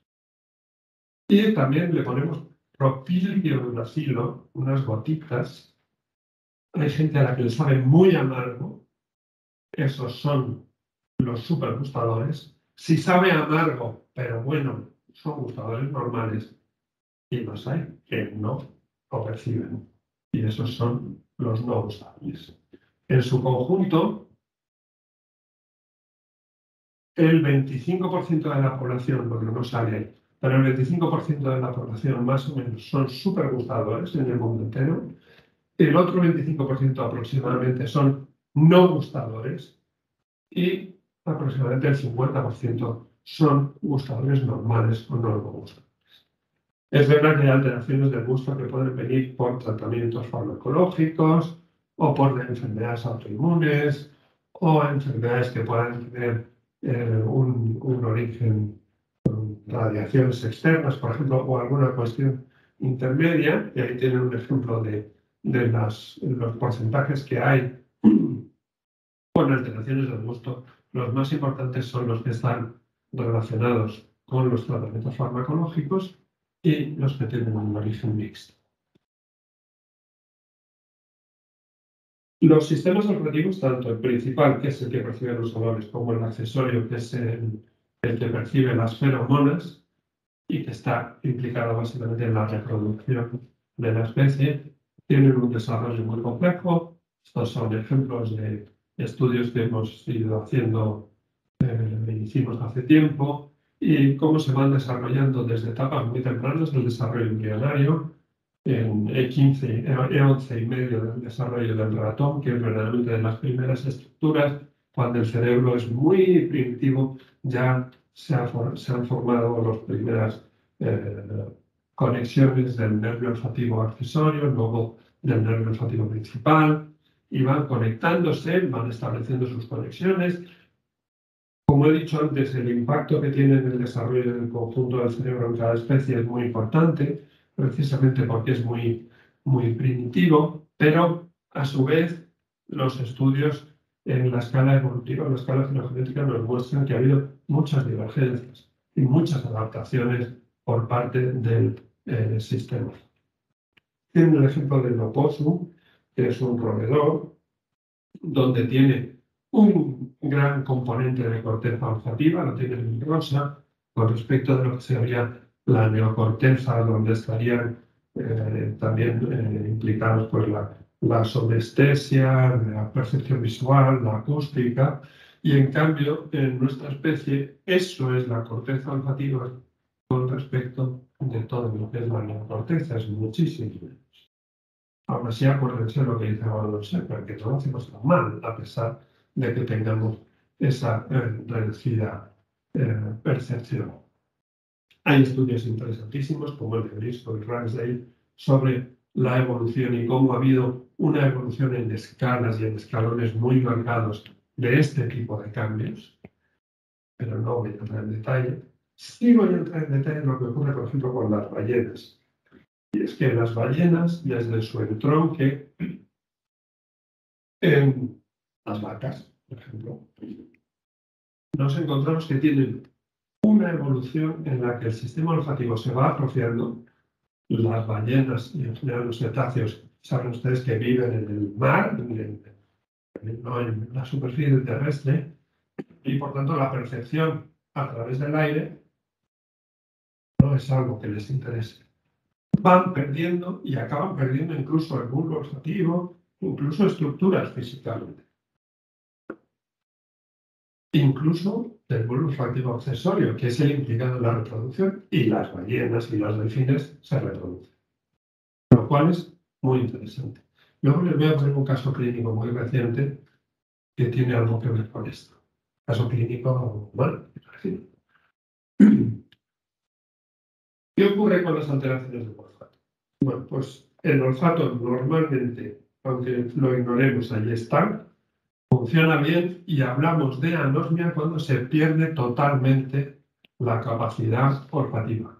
Y también le ponemos propilionacilo, unas gotitas. Hay gente a la que le sabe muy amargo. Esos son los supergustadores. Si sabe amargo, pero bueno, son gustadores normales. Y los hay que no lo perciben. Y esos son los no gustables. En su conjunto, el veinticinco por ciento de la población, porque no sale ahí, pero el veinticinco por ciento de la población más o menos son supergustadores en el mundo entero. El otro veinticinco por ciento aproximadamente son no gustadores y aproximadamente el cincuenta por ciento son gustadores normales o no gustadores. Es verdad que hay alteraciones del gusto que pueden venir por tratamientos farmacológicos o por enfermedades autoinmunes o enfermedades que puedan tener eh, un, un origen con radiaciones externas, por ejemplo, o alguna cuestión intermedia, y ahí tienen un ejemplo de, de las, los porcentajes que hay con alteraciones del gusto. Los más importantes son los que están relacionados con los tratamientos farmacológicos y los que tienen un origen mixto. Los sistemas olfativos, tanto el principal, que es el que percibe los olores, como el accesorio, que es el, el que percibe las feromonas y que está implicado básicamente en la reproducción de la especie, tienen un desarrollo muy complejo. Estos son ejemplos de estudios que hemos ido haciendo, eh, hicimos hace tiempo, y cómo se van desarrollando desde etapas muy tempranas del desarrollo embrionario, en E quince, E once y medio del desarrollo del ratón, que es verdaderamente de las primeras estructuras. Cuando el cerebro es muy primitivo, ya se, ha, se han formado las primeras eh, conexiones del nervio olfativo accesorio, luego del nervio olfativo principal, y van conectándose, van estableciendo sus conexiones. Como he dicho antes, el impacto que tiene en el desarrollo del conjunto del cerebro en cada especie es muy importante. precisamente porque es muy, muy primitivo, pero a su vez los estudios en la escala evolutiva, en la escala filogenética, nos muestran que ha habido muchas divergencias y muchas adaptaciones por parte del eh, sistema. Tiene el ejemplo del opossum, que es un roedor, donde tiene un gran componente de corteza olfativa, lo tiene en rosa, con respecto de lo que sería la neocorteza, donde estarían eh, también eh, implicados pues, la, la somestesia, la percepción visual, la acústica, y en cambio en nuestra especie eso es la corteza olfativa con respecto de todo lo que es la neocorteza, es muchísimo menos. Aún así, acuérdense lo que dice Gordon Shepherd, que no lo hacemos tan mal, a pesar de que tengamos esa eh, reducida eh, percepción. Hay estudios interesantísimos, como el de Briscoe y Ragsdale, sobre la evolución y cómo ha habido una evolución en escalas y en escalones muy marcados de este tipo de cambios, pero no voy a entrar en detalle. Sí voy a entrar en detalle en lo que ocurre, por ejemplo, con las ballenas. Y es que las ballenas, desde su entronque, en las vacas, por ejemplo, nos encontramos que tienen una evolución en la que el sistema olfativo se va atrofiando. Las ballenas y en general los cetáceos, saben ustedes que viven en el mar, en, en, no en la superficie terrestre, y por tanto la percepción a través del aire no es algo que les interese. Van perdiendo y acaban perdiendo incluso el bulbo olfativo, incluso estructuras físicamente. Incluso el bulbo olfativo accesorio, que es el implicado en la reproducción, y las ballenas y los delfines se reproducen. Lo cual es muy interesante. Luego les voy a poner un caso clínico muy reciente que tiene algo que ver con esto. Caso clínico humano, imagino. ¿Qué ocurre con las alteraciones del olfato? Bueno, pues el olfato normalmente, aunque lo ignoremos, ahí está, funciona bien y hablamos de anosmia cuando se pierde totalmente la capacidad olfativa.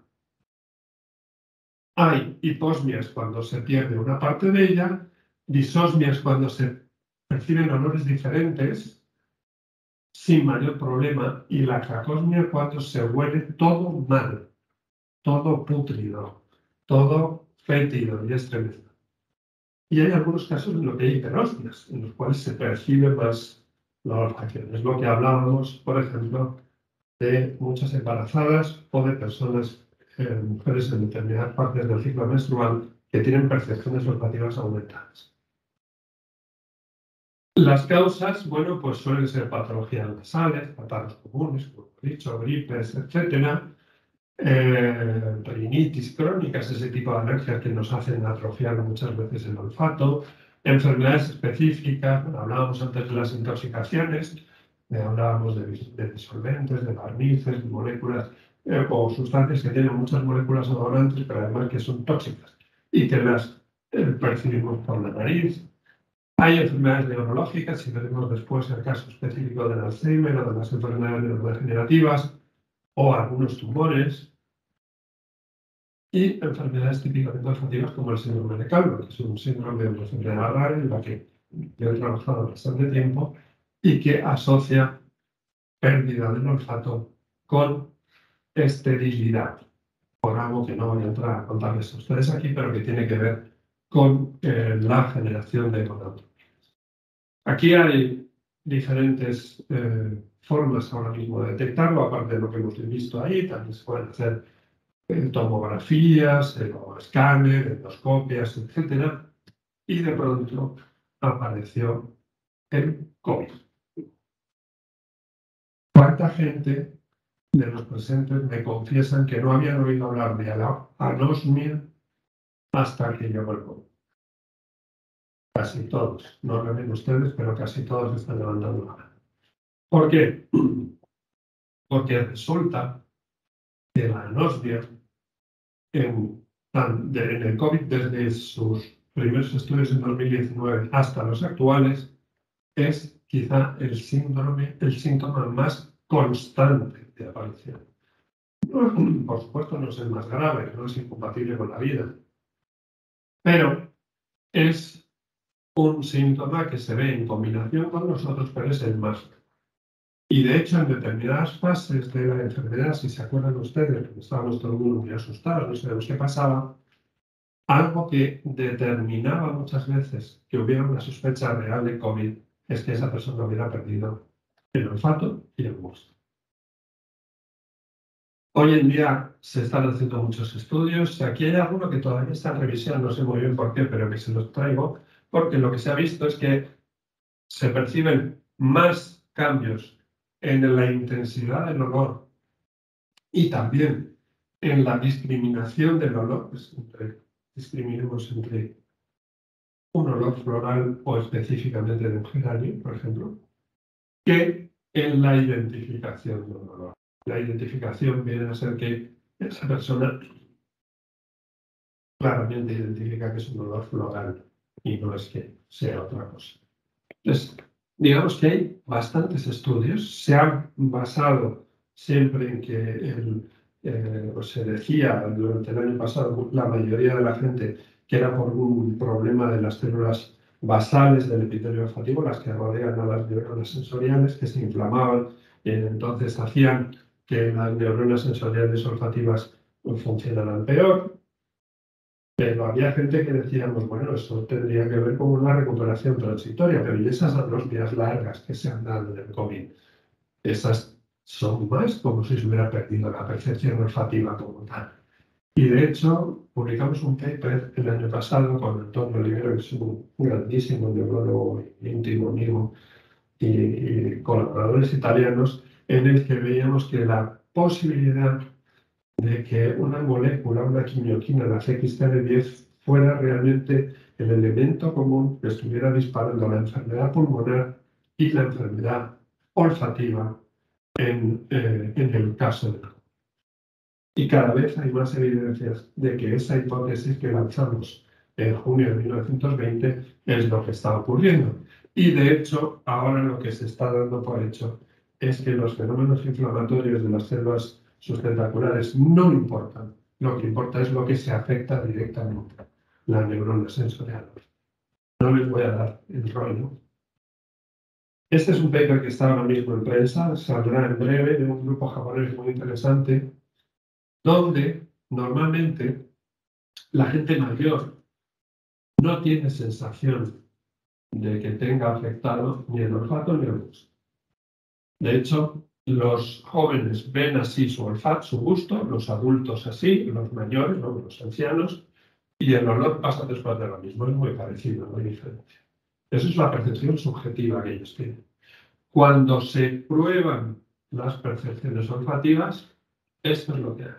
Hay hiposmias cuando se pierde una parte de ella, disosmias cuando se perciben olores diferentes sin mayor problema y la cacosmia cuando se huele todo mal, todo pútrido, todo fétido y estremecido. Y hay algunos casos en los que hay hiperosmias, en los cuales se percibe más la olfacción. Es lo que hablábamos, por ejemplo, de muchas embarazadas o de personas, eh, mujeres en determinadas partes del ciclo menstrual que tienen percepciones olfativas aumentadas. Las causas, bueno, pues suelen ser patologías nasales, catarros comunes, como he dicho, gripes, etcétera, eh, rinitis crónicas, ese tipo de alergias que nos hacen atrofiar muchas veces el olfato, enfermedades específicas, bueno, hablábamos antes de las intoxicaciones, eh, hablábamos de, de disolventes, de barnices, de moléculas eh, o sustancias que tienen muchas moléculas odorantes, pero además que son tóxicas y que las eh, percibimos por la nariz. Hay enfermedades neurológicas, si veremos después el caso específico del Alzheimer o de las enfermedades neurodegenerativas o algunos tumores, y enfermedades típicamente olfativas como el síndrome de Calvo, que es un síndrome de una enfermedad rara en la que yo he trabajado bastante tiempo y que asocia pérdida del olfato con esterilidad, por algo que no voy a entrar a contarles a ustedes aquí, pero que tiene que ver con eh, la generación de gonadotropías. Aquí hay diferentes eh, formas ahora mismo de detectarlo, aparte de lo que hemos visto ahí, también se pueden hacer eh, tomografías, eh, o escáner, endoscopias, etcétera, y de pronto apareció el COVID. ¿Cuánta gente de los presentes me confiesan que no habían oído hablar de la anosmia hasta que llegó el COVID? Casi todos, no lo ven ustedes, pero casi todos están levantando la mano. ¿Por qué? Porque resulta que la anosmia en, en el COVID, desde sus primeros estudios en dos mil diecinueve hasta los actuales, es quizá el síndrome, el síntoma más constante de aparición. Por supuesto, no es el más grave, no es incompatible con la vida, pero es un síntoma que se ve en combinación con los otros, pero es el más. Y de hecho, en determinadas fases de la enfermedad, si se acuerdan ustedes, estábamos todo el mundo muy asustados, no sabemos qué pasaba, algo que determinaba muchas veces que hubiera una sospecha real de COVID es que esa persona hubiera perdido el olfato y el gusto. Hoy en día se están haciendo muchos estudios. Aquí hay alguno que todavía está en revisión, no sé muy bien por qué, pero que se los traigo, porque lo que se ha visto es que se perciben más cambios en la intensidad del olor y también en la discriminación del olor, pues entre, discriminemos entre un olor floral o específicamente de un geranio, por ejemplo, que en la identificación de un olor. La identificación viene a ser que esa persona claramente identifica que es un olor floral y no es que sea otra cosa. Entonces, digamos que hay bastantes estudios, se han basado siempre en que el, eh, pues se decía durante el año pasado la mayoría de la gente que era por un problema de las células basales del epitelio olfativo, las que rodean a las neuronas sensoriales, que se inflamaban y entonces hacían que las neuronas sensoriales olfativas funcionaran peor. Pero había gente que decíamos, bueno, eso tendría que ver con una recuperación transitoria, pero ¿y esas atrofías largas que se han dado en el COVID? Esas son más como si se hubiera perdido la percepción olfativa como tal. Y de hecho, publicamos un paper el año pasado con Antonio Olivero, que es un grandísimo neurólogo íntimo amigo, y, y colaboradores italianos, en el que veíamos que la posibilidad de que una molécula, una quimioquina, la C X C D diez, fuera realmente el elemento común que estuviera disparando la enfermedad pulmonar y la enfermedad olfativa en, eh, en el caso de COVID. Y cada vez hay más evidencias de que esa hipótesis que lanzamos en junio de mil novecientos veinte es lo que está ocurriendo. Y de hecho, ahora lo que se está dando por hecho es que los fenómenos inflamatorios de las células sustentaculares no importan. Lo que importa es lo que se afecta directamente, la neurona sensorial. No les voy a dar el rollo. Este es un paper que está ahora mismo en prensa, saldrá en breve, de un grupo japonés muy interesante, donde normalmente la gente mayor no tiene sensación de que tenga afectado ni el olfato ni el gusto. De hecho, los jóvenes ven así su olfato, su gusto, los adultos así, los mayores, ¿no? Los ancianos, y el olor pasa después de lo mismo, es muy parecido, no hay diferencia. Esa es la percepción subjetiva que ellos tienen. Cuando se prueban las percepciones olfativas, esto es lo que hay.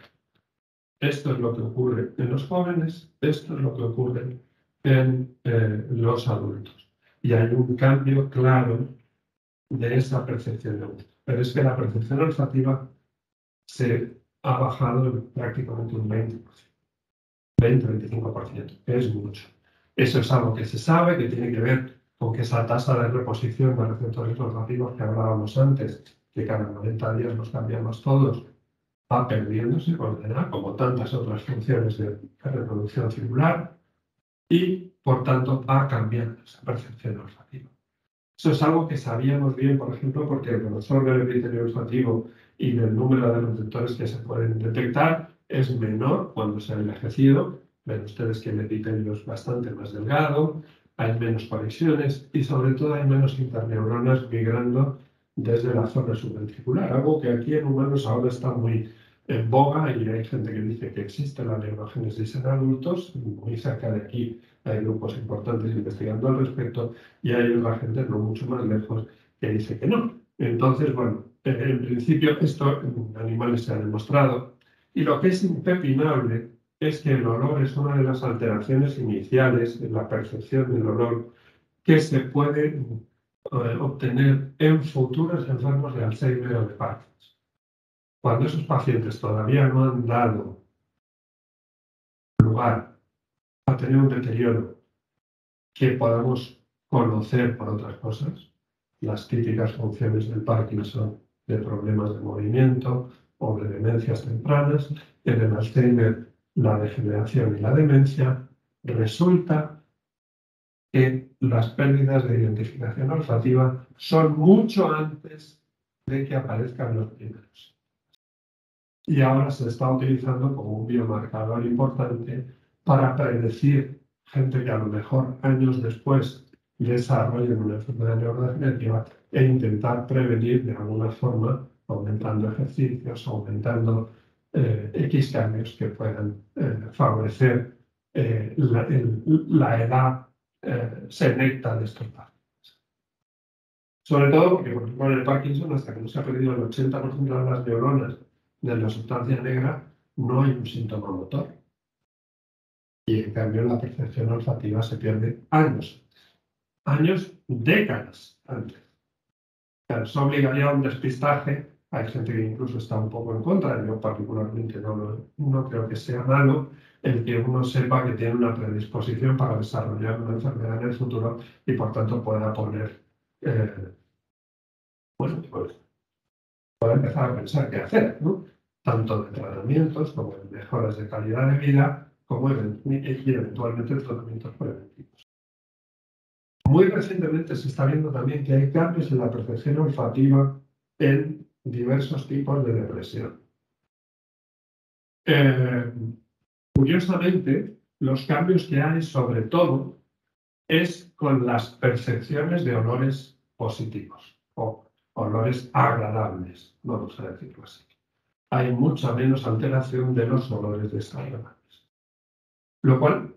Esto es lo que ocurre en los jóvenes, esto es lo que ocurre en eh, los adultos. Y hay un cambio claro de esa percepción de gusto. Pero es que la percepción olfativa se ha bajado en prácticamente un veinte por ciento, veinte a veinticinco por ciento, que es mucho. Eso es algo que se sabe, que tiene que ver con que esa tasa de reposición de receptores olfativos que hablábamos antes, que cada noventa días nos cambiamos todos, va perdiéndose con la edad, como tantas otras funciones de reproducción celular, y por tanto va cambiando esa percepción olfativa. Eso es algo que sabíamos bien, por ejemplo, porque el grosor del epitelio olfativo y del número de receptores que se pueden detectar es menor cuando se ha envejecido. Ven ustedes que el epitelio es bastante más delgado, hay menos conexiones y sobre todo hay menos interneuronas migrando desde la zona subventricular, algo que aquí en humanos ahora está muy en boga y hay gente que dice que existe la neurogénesis en adultos. Muy cerca de aquí hay grupos importantes investigando al respecto y hay otra gente no mucho más lejos que dice que no. Entonces, bueno, en principio esto en animales se ha demostrado y lo que es impepinable es que el olor es una de las alteraciones iniciales en la percepción del olor que se puede eh, obtener en futuros enfermos de Alzheimer o de Parkinson. Cuando esos pacientes todavía no han dado lugar a tener un deterioro que podamos conocer por otras cosas, las típicas funciones del Parkinson, de problemas de movimiento, o de demencias tempranas, en el Alzheimer, la degeneración y la demencia, resulta que las pérdidas de identificación olfativa son mucho antes de que aparezcan los primeros. Y ahora se está utilizando como un biomarcador importante para predecir gente que a lo mejor años después desarrollen una enfermedad neurodegenerativa e intentar prevenir de alguna forma, aumentando ejercicios, aumentando eh, X cambios que puedan eh, favorecer eh, la, el, la edad eh, selecta de estos pacientes. Sobre todo porque, por ejemplo, en el Parkinson, hasta que no se ha perdido el ochenta por ciento de las neuronas de la sustancia negra, no hay un síntoma motor. Y en cambio la percepción olfativa se pierde años, años, décadas antes. Claro, eso obligaría a un despistaje. Hay gente que incluso está un poco en contra, yo particularmente no, no, no creo que sea malo el que uno sepa que tiene una predisposición para desarrollar una enfermedad en el futuro y por tanto pueda poner, eh, bueno, pues pueda empezar a pensar qué hacer, ¿no? Tanto de tratamientos como de mejoras de calidad de vida, como y eventualmente tratamientos preventivos. Muy recientemente se está viendo también que hay cambios en la percepción olfativa en diversos tipos de depresión. Eh, curiosamente, los cambios que hay sobre todo es con las percepciones de olores positivos o olores agradables, vamos a decirlo así. Hay mucha menos alteración de los olores desagradables. Lo cual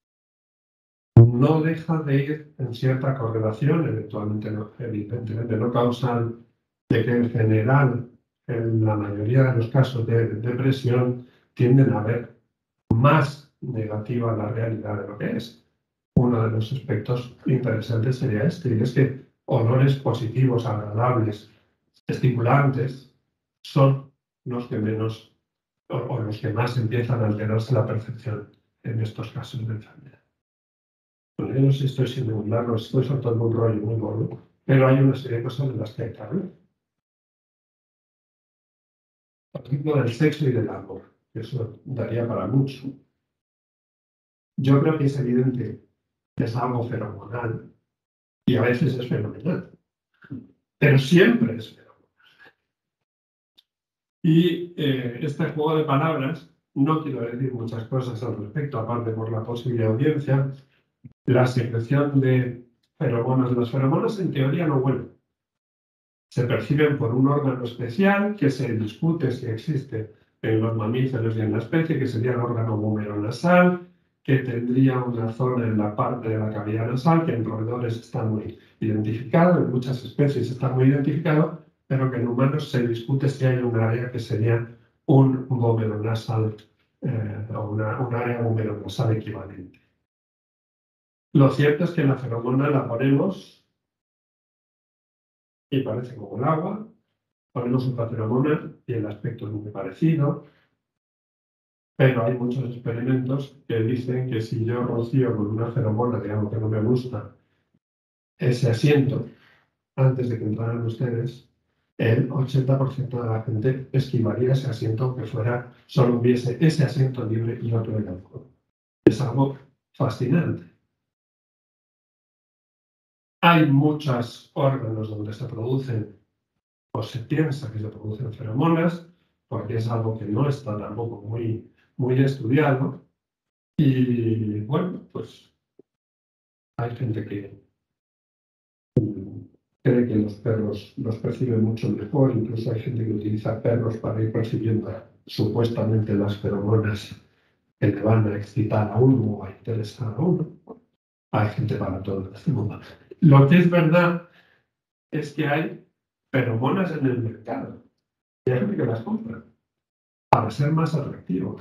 no deja de ir en cierta correlación, eventualmente no, evidentemente no causal, de que en general, en la mayoría de los casos de depresión, tienden a ver más negativa la realidad de lo que es. Uno de los aspectos interesantes sería este, y es que olores positivos, agradables, estimulantes, son los que menos o, o los que más empiezan a alterarse la percepción en estos casos de enfermedad. Bueno, yo no sé si estoy siendo muy largo, estoy soltando un rollo muy gordo, pero hay una serie de cosas de las que hay que hablar. Por ejemplo, del sexo y del amor, que eso daría para mucho. Yo creo que es evidente que es algo fenomenal y a veces es fenomenal, pero siempre es fenomenal. Y eh, este juego de palabras, no quiero decir muchas cosas al respecto, aparte por la posible audiencia. La secreción de feromonas. Las feromonas en teoría no huelen. Se perciben por un órgano especial que se discute si existe en los mamíferos y en la especie, que sería el órgano nasal, que tendría una zona en la parte de la cavidad nasal, que en roedores está muy identificado, en muchas especies está muy identificado, pero que en humanos se discute si hay un área que sería un nasal eh, o una, un área nasal equivalente. Lo cierto es que la feromona la ponemos y parece como el agua, ponemos otra feromona y el aspecto es muy parecido, pero hay muchos experimentos que dicen que si yo rocío con una feromona, digamos que no me gusta, ese asiento, antes de que entraran ustedes, el ochenta por ciento de la gente esquivaría ese asiento aunque fuera, solo hubiese ese asiento libre y otro en alcohol. Es algo fascinante. Hay muchos órganos donde se producen, o se piensa que se producen feromonas, porque es algo que no está tampoco muy, muy estudiado. Y bueno, pues hay gente que cree que los perros los perciben mucho mejor, incluso hay gente que utiliza perros para ir percibiendo supuestamente las feromonas que le van a excitar a uno o a interesar a uno. Hay gente para todo este mundo. Lo que es verdad es que hay feromonas en el mercado y hay gente que las compra para ser más atractivos.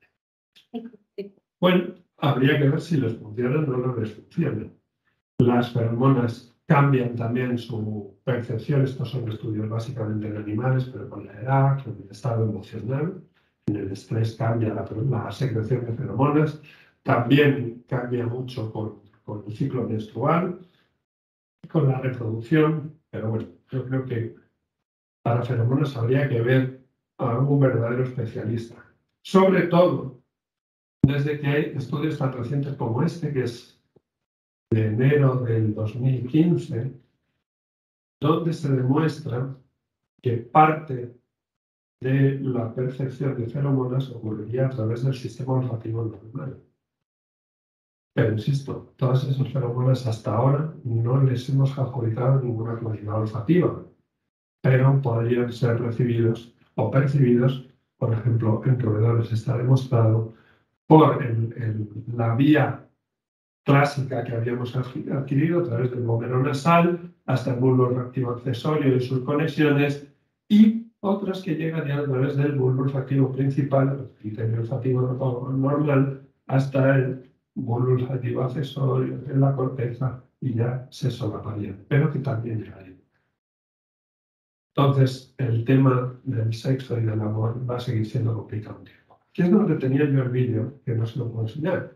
Bueno, habría que ver si les funcionan o no les funcionan. Las feromonas cambian también su percepción. Estos son estudios básicamente en animales, pero con la edad, con el estado emocional. En el estrés cambia la, la secreción de feromonas. También cambia mucho con, con el ciclo menstrual, con la reproducción. Pero bueno, yo creo que para feromonas habría que ver a un verdadero especialista. Sobre todo, desde que hay estudios tan recientes como este, que es de enero del dos mil quince, donde se demuestra que parte de la percepción de feromonas ocurriría a través del sistema olfativo normal. Pero insisto, todas esas feromonas hasta ahora no les hemos adjudicado ninguna cualidad olfativa, pero podrían ser recibidos o percibidos, por ejemplo, en roedores está demostrado por el, el, la vía clásica que habíamos adquirido a través del gomero nasal hasta el bulbo olfativo accesorio y sus conexiones, y otras que llegan ya a través del bulbo olfativo principal, el criterio olfativo normal, hasta el bulbo olfativo accesorio en la corteza, y ya se solaparían, pero que también llegarían. Entonces, el tema del sexo y del amor va a seguir siendo complicado un tiempo. ¿Qué es donde tenía yo el vídeo? Que no se lo puedo enseñar.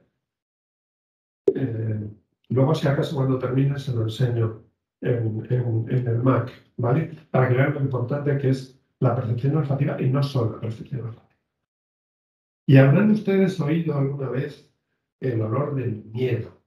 Eh, luego, si acaso, cuando termine, se lo enseño en, en, en el Mac, ¿vale? Para que vean lo importante que es la percepción olfativa y no solo la percepción olfativa. Y habrán ustedes oído alguna vez el olor del miedo.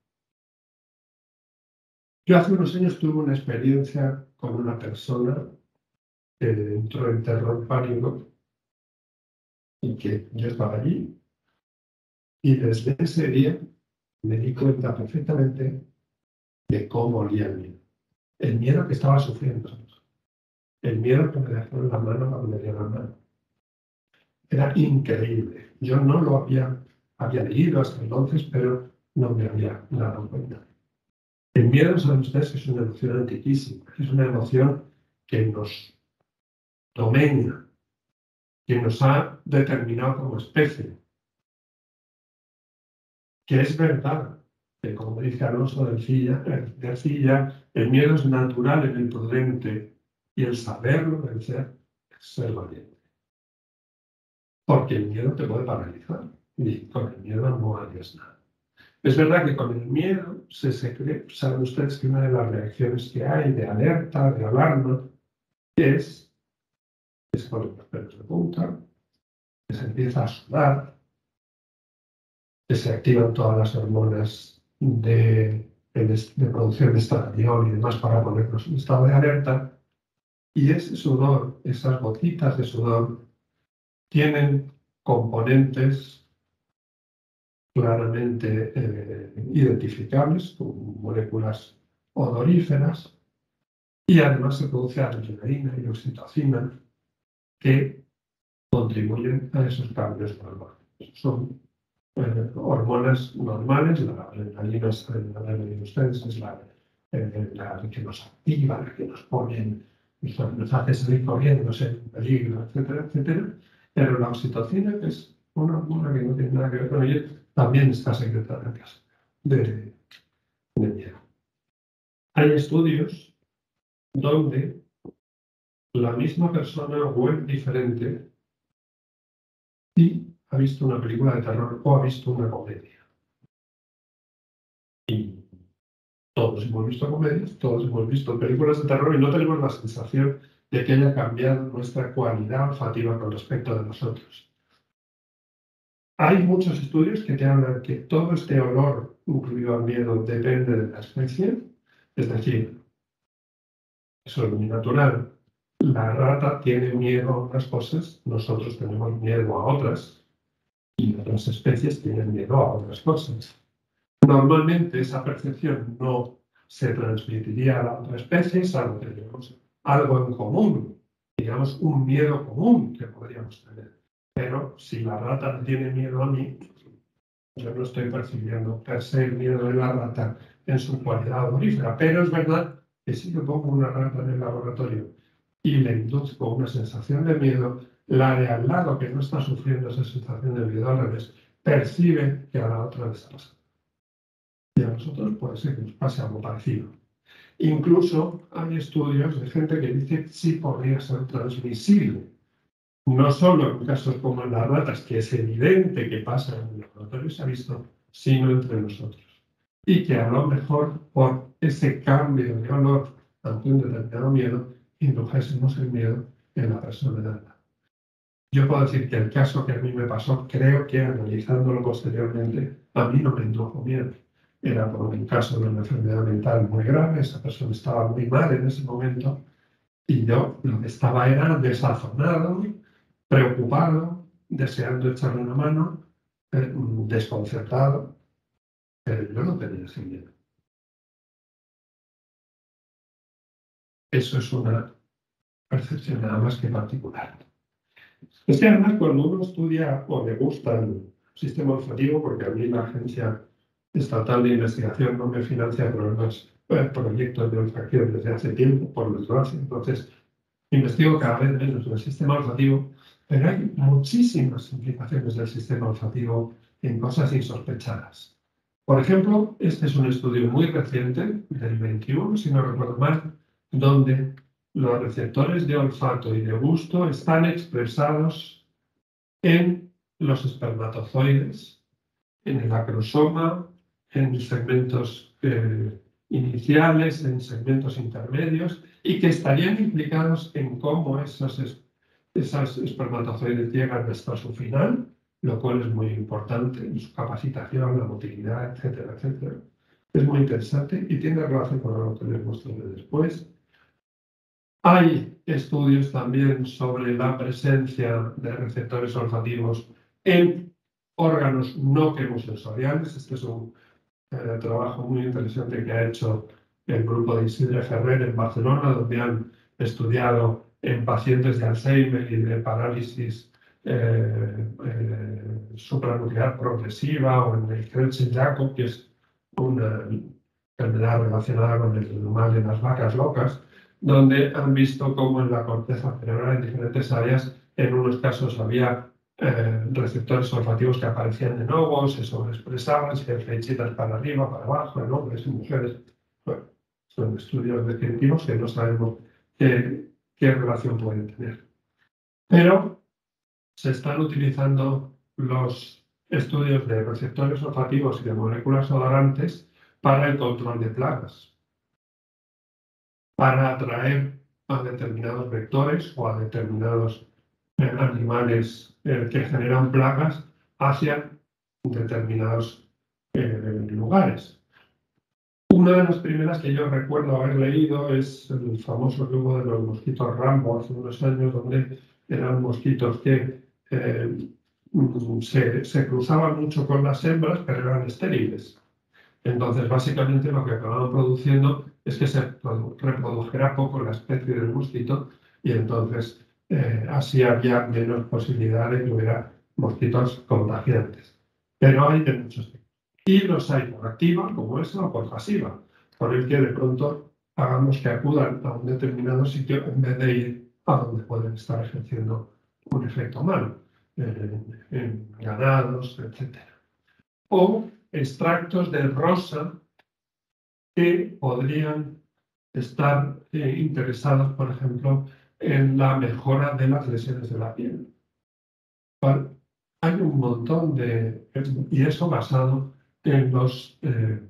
Yo hace unos años tuve una experiencia con una persona que entró en terror pánico y que yo estaba allí, y desde ese día me di cuenta perfectamente de cómo olía el miedo. El miedo que estaba sufriendo. El miedo que me dejó en la mano cuando me dio la mano. Era increíble. Yo no lo había, había leído hasta entonces, pero no me había dado cuenta. El miedo, saben ustedes, que es una emoción antiquísima. Es una emoción que nos domina, que nos ha determinado como especie. Que es verdad que, como dice Alonso de Ercilla, el miedo es natural en el prudente y el saberlo vencer es ser valiente. Porque el miedo te puede paralizar y con el miedo no harías nada. Es verdad que con el miedo se, se cree, saben ustedes que una de las reacciones que hay de alerta, de alarma, es que se ponen los pelos de punta, que se empieza a sudar, que se activan todas las hormonas de, de, de producción de estradiol y demás para ponernos en estado de alerta, y ese sudor, esas gotitas de sudor, tienen componentes claramente eh, identificables como moléculas odoríferas, y además se produce adrenalina y oxitocina que contribuyen a esos cambios normales. Son eh, hormonas normales. La adrenalina, la de ustedes, es la, eh, la que nos activa, la que nos pone, nos hace salir corriendo en peligro, etcétera, etcétera. Pero la oxitocina, que es una hormona que no tiene nada que ver con ella, también está secretada en casa de, de miedo. Hay estudios donde la misma persona huele diferente y ha visto una película de terror o ha visto una comedia. Y todos hemos visto comedias, todos hemos visto películas de terror y no tenemos la sensación de que haya cambiado nuestra cualidad olfativa con respecto de nosotros. Hay muchos estudios que te hablan que todo este olor, incluido el miedo, depende de la especie. Es decir, eso es muy natural. La rata tiene miedo a unas cosas, nosotros tenemos miedo a otras, y otras especies tienen miedo a otras cosas. Normalmente esa percepción no se transmitiría a la otra especie, salvo que tengamos algo en común, digamos un miedo común que podríamos tener. Pero si la rata no tiene miedo a mí, yo no estoy percibiendo per se el miedo de la rata en su cualidad odorífera. Pero es verdad que si yo pongo una rata en el laboratorio y le induzco una sensación de miedo, la de al lado, que no está sufriendo esa sensación de miedo al revés, percibe que a la otra le está pasando. Y a nosotros puede ser que nos pase algo parecido. Incluso hay estudios de gente que dice que sí podría ser transmisible. No solo en casos como en las ratas, que es evidente que pasa en el laboratorio, se ha visto, sino entre nosotros. Y que a lo mejor por ese cambio de olor ante un determinado miedo, indujésemos el miedo en la persona de al lado. yo puedo decir que el caso que a mí me pasó, creo que analizándolo posteriormente, a mí no me indujo miedo. Era por un caso de una enfermedad mental muy grave, esa persona estaba muy mal en ese momento y yo lo que estaba era desazonado, preocupado, deseando echarle una mano, eh, desconcertado, pero yo no tenía ese miedo. Eso es una percepción nada más que particular. Es que además cuando uno estudia o le gusta el sistema olfativo, porque a mí la Agencia Estatal de Investigación no me financia programas, eh, proyectos de olfacción desde hace tiempo, por desgracia, entonces investigo cada vez menos el sistema olfativo, pero hay muchísimas implicaciones del sistema olfativo en cosas insospechadas. Por ejemplo, este es un estudio muy reciente, del veintiuno, si no recuerdo mal, donde los receptores de olfato y de gusto están expresados en los espermatozoides, en el acrosoma, en segmentos eh, iniciales, en segmentos intermedios, y que estarían implicados en cómo esos, es, esos espermatozoides llegan hasta su final, lo cual es muy importante en su capacitación, la motilidad, etcétera, etcétera. Es muy interesante y tiene relación con lo que les mostraré después. Hay estudios también sobre la presencia de receptores olfativos en órganos no quimosensoriales. Este es un eh, trabajo muy interesante que ha hecho el grupo de Isidre Ferrer en Barcelona, donde han estudiado en pacientes de Alzheimer y de parálisis eh, eh, supranuclear progresiva o en el Creutzfeldt-Jakob, que es una enfermedad relacionada con el mal de las vacas locas, donde han visto cómo en la corteza cerebral en diferentes áreas, en unos casos había eh, receptores olfativos que aparecían de nuevo, se sobreexpresaban, se flechitas para arriba, para abajo, en hombres y mujeres. Bueno, son estudios definitivos que no sabemos qué, qué relación pueden tener. Pero se están utilizando los estudios de receptores olfativos y de moléculas odorantes para el control de plagas, para atraer a determinados vectores o a determinados eh, animales eh, que generan plagas hacia determinados eh, lugares. Una de las primeras que yo recuerdo haber leído es el famoso libro de los mosquitos Rambo hace unos años, donde eran mosquitos que eh, se, se cruzaban mucho con las hembras, pero eran estériles. Entonces, básicamente lo que acababan produciendo es que se reprodujera poco la especie del mosquito y entonces eh, así había menos posibilidad de que hubiera mosquitos contagiantes. Pero hay de muchos tipos. Y los hay por activa, como esa, o por pasiva, por el que de pronto hagamos que acudan a un determinado sitio en vez de ir a donde pueden estar ejerciendo un efecto malo, en, en ganados, etcétera. O extractos de rosa que podrían estar eh, interesados, por ejemplo, en la mejora de las lesiones de la piel. ¿Vale? Hay un montón de... y eso basado en los, eh,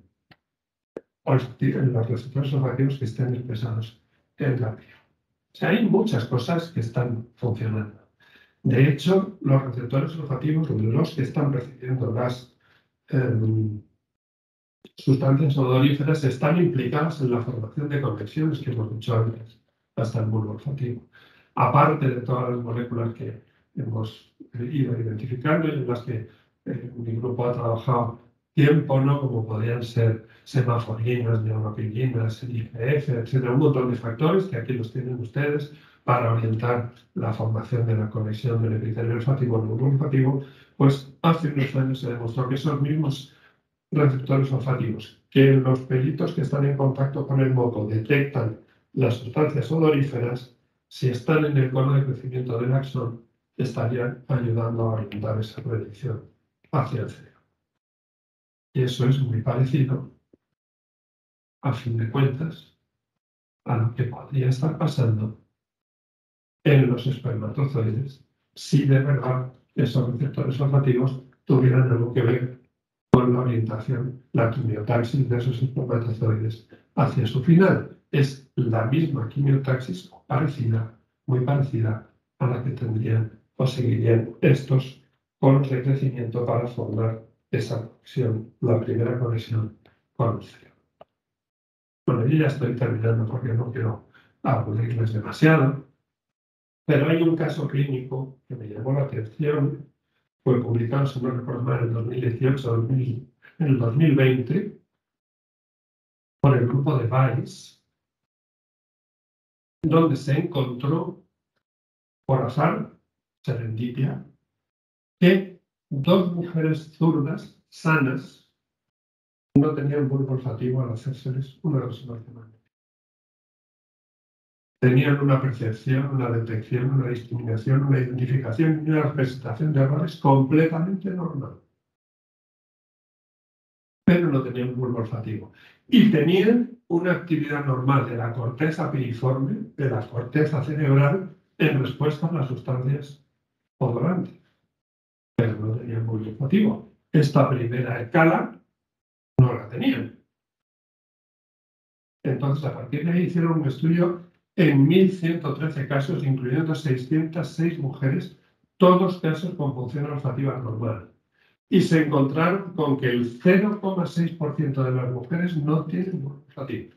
en los receptores olfativos que estén expresados en la piel. O sea, hay muchas cosas que están funcionando. De hecho, los receptores olfativos, los que están recibiendo las eh, sustancias odoríferas, están implicadas en la formación de conexiones que hemos dicho antes, hasta el bulbo olfativo. Aparte de todas las moléculas que hemos ido identificando y en las que eh, mi grupo ha trabajado tiempo, ¿no? Como podrían ser semaforinas, neurokininas, I G F, etcétera, un montón de factores que aquí los tienen ustedes para orientar la formación de la conexión del epitelio olfativo al bulbo olfativo. Pues hace unos años se demostró que esos mismos receptores olfativos, que en los pelitos que están en contacto con el moco detectan las sustancias odoríferas, si están en el cono de crecimiento del axón, estarían ayudando a orientar esa predicción hacia el cerebro. Y eso es muy parecido, a fin de cuentas, a lo que podría estar pasando en los espermatozoides si de verdad esos receptores olfativos tuvieran algo que ver con la orientación, la quimiotaxis de esos espermatozoides hacia su final. Es la misma quimiotaxis parecida, muy parecida a la que tendrían o seguirían estos polos de crecimiento para formar esa conexión, la primera conexión con el cerebro. Bueno, yo ya estoy terminando porque no quiero aburrirles demasiado, pero hay un caso clínico que me llamó la atención, fue publicado, si no recuerdo mal, en el dos mil dieciocho, en el dos mil veinte, por el grupo de Vice, donde se encontró, por azar, serendipia, que dos mujeres zurdas, sanas, no tenían bulbo olfativo al hacérseles una resonancia magnética. Tenían una percepción, una detección, una discriminación, una identificación y una representación de errores completamente normal. Pero no tenían bulbo olfativo. Y tenían una actividad normal de la corteza piriforme, de la corteza cerebral, en respuesta a las sustancias odorantes. Pero no tenían bulbo olfativo. Esta primera escala no la tenían. Entonces, a partir de ahí hicieron un estudio en mil ciento trece casos, incluyendo seiscientas seis mujeres, todos casos con función olfativa normal. Y se encontraron con que el cero coma seis por ciento de las mujeres no tienen bulbo olfativo.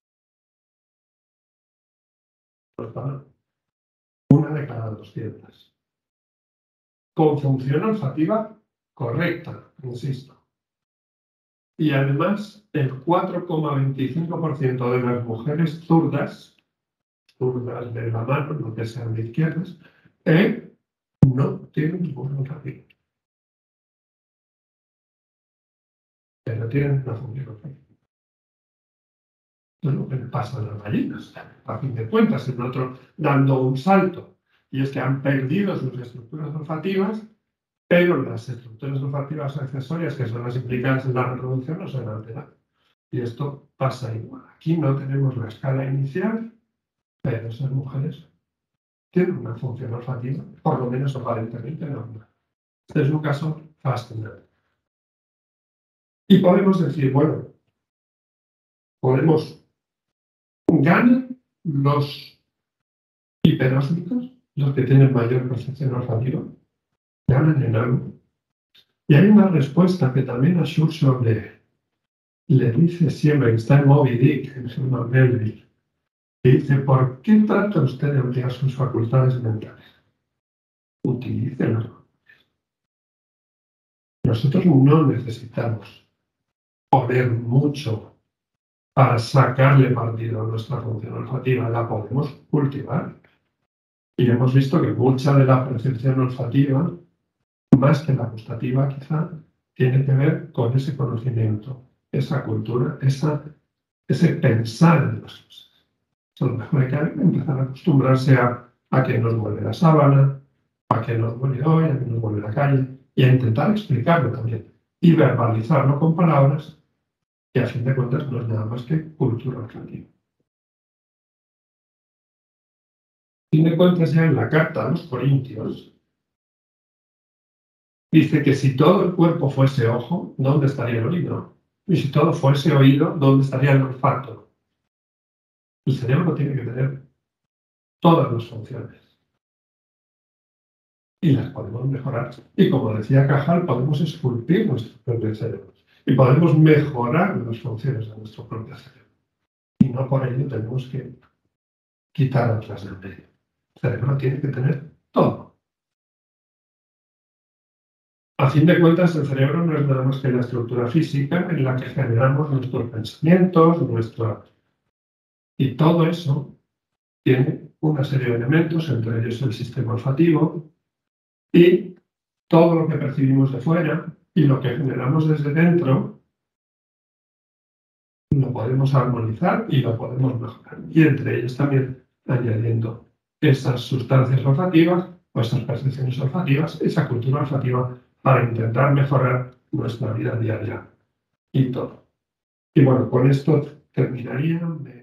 Una de cada doscientas. Con función olfativa correcta, insisto. Y además, el cuatro coma veinticinco por ciento de las mujeres zurdas, zurdas de la mano, no que sean de izquierdas, eh, no tienen bulbo olfativo. Pero tienen una función olfativa. Es lo que le pasa a las gallinas, a fin de cuentas, en otro dando un salto. Y es que han perdido sus estructuras olfativas, pero las estructuras olfativas accesorias, que son las implicadas en la reproducción, no se han alterado. Y esto pasa igual. Aquí no tenemos la escala inicial, pero esas mujeres tienen una función olfativa, por lo menos aparentemente normal. Este es un caso fascinante. Y podemos decir, bueno, podemos ganar los hiperósmicos, los que tienen mayor percepción olfativa, ganan en algo. Y hay una respuesta que también a Churchill le, le dice siempre, que está en Moby Dick, en Herman Melville, que dice, ¿por qué trata usted de ampliar sus facultades mentales? Utilícelas. Nosotros no necesitamos poner mucho para sacarle partido a nuestra función olfativa, la podemos cultivar. Y hemos visto que mucha de la percepción olfativa, más que la gustativa quizá, tiene que ver con ese conocimiento, esa cultura, esa, ese pensar en las cosas. A lo mejor hay que empezar a acostumbrarse a, a que nos huele la sábana, a que nos huele hoy, a que nos huele la calle, y a intentar explicarlo también, y verbalizarlo con palabras, que a fin de cuentas no es nada más que cultura olfativa. A fin de cuentas, ya en la carta a los Corintios, dice que si todo el cuerpo fuese ojo, ¿dónde estaría el oído? Y si todo fuese oído, ¿dónde estaría el olfato? El cerebro tiene que tener todas las funciones. Y las podemos mejorar. Y como decía Cajal, podemos esculpir nuestros propios cerebros. Y podemos mejorar las funciones de nuestro propio cerebro. Y no por ello tenemos que quitar otras del medio. El cerebro tiene que tener todo. A fin de cuentas, el cerebro no es nada más que la estructura física en la que generamos nuestros pensamientos, nuestra... y todo eso tiene una serie de elementos, entre ellos el sistema olfativo, y todo lo que percibimos de fuera y lo que generamos desde dentro lo podemos armonizar y lo podemos mejorar. Y entre ellos también añadiendo esas sustancias olfativas o esas percepciones olfativas, esa cultura olfativa para intentar mejorar nuestra vida diaria y todo. Y bueno, con esto terminaría.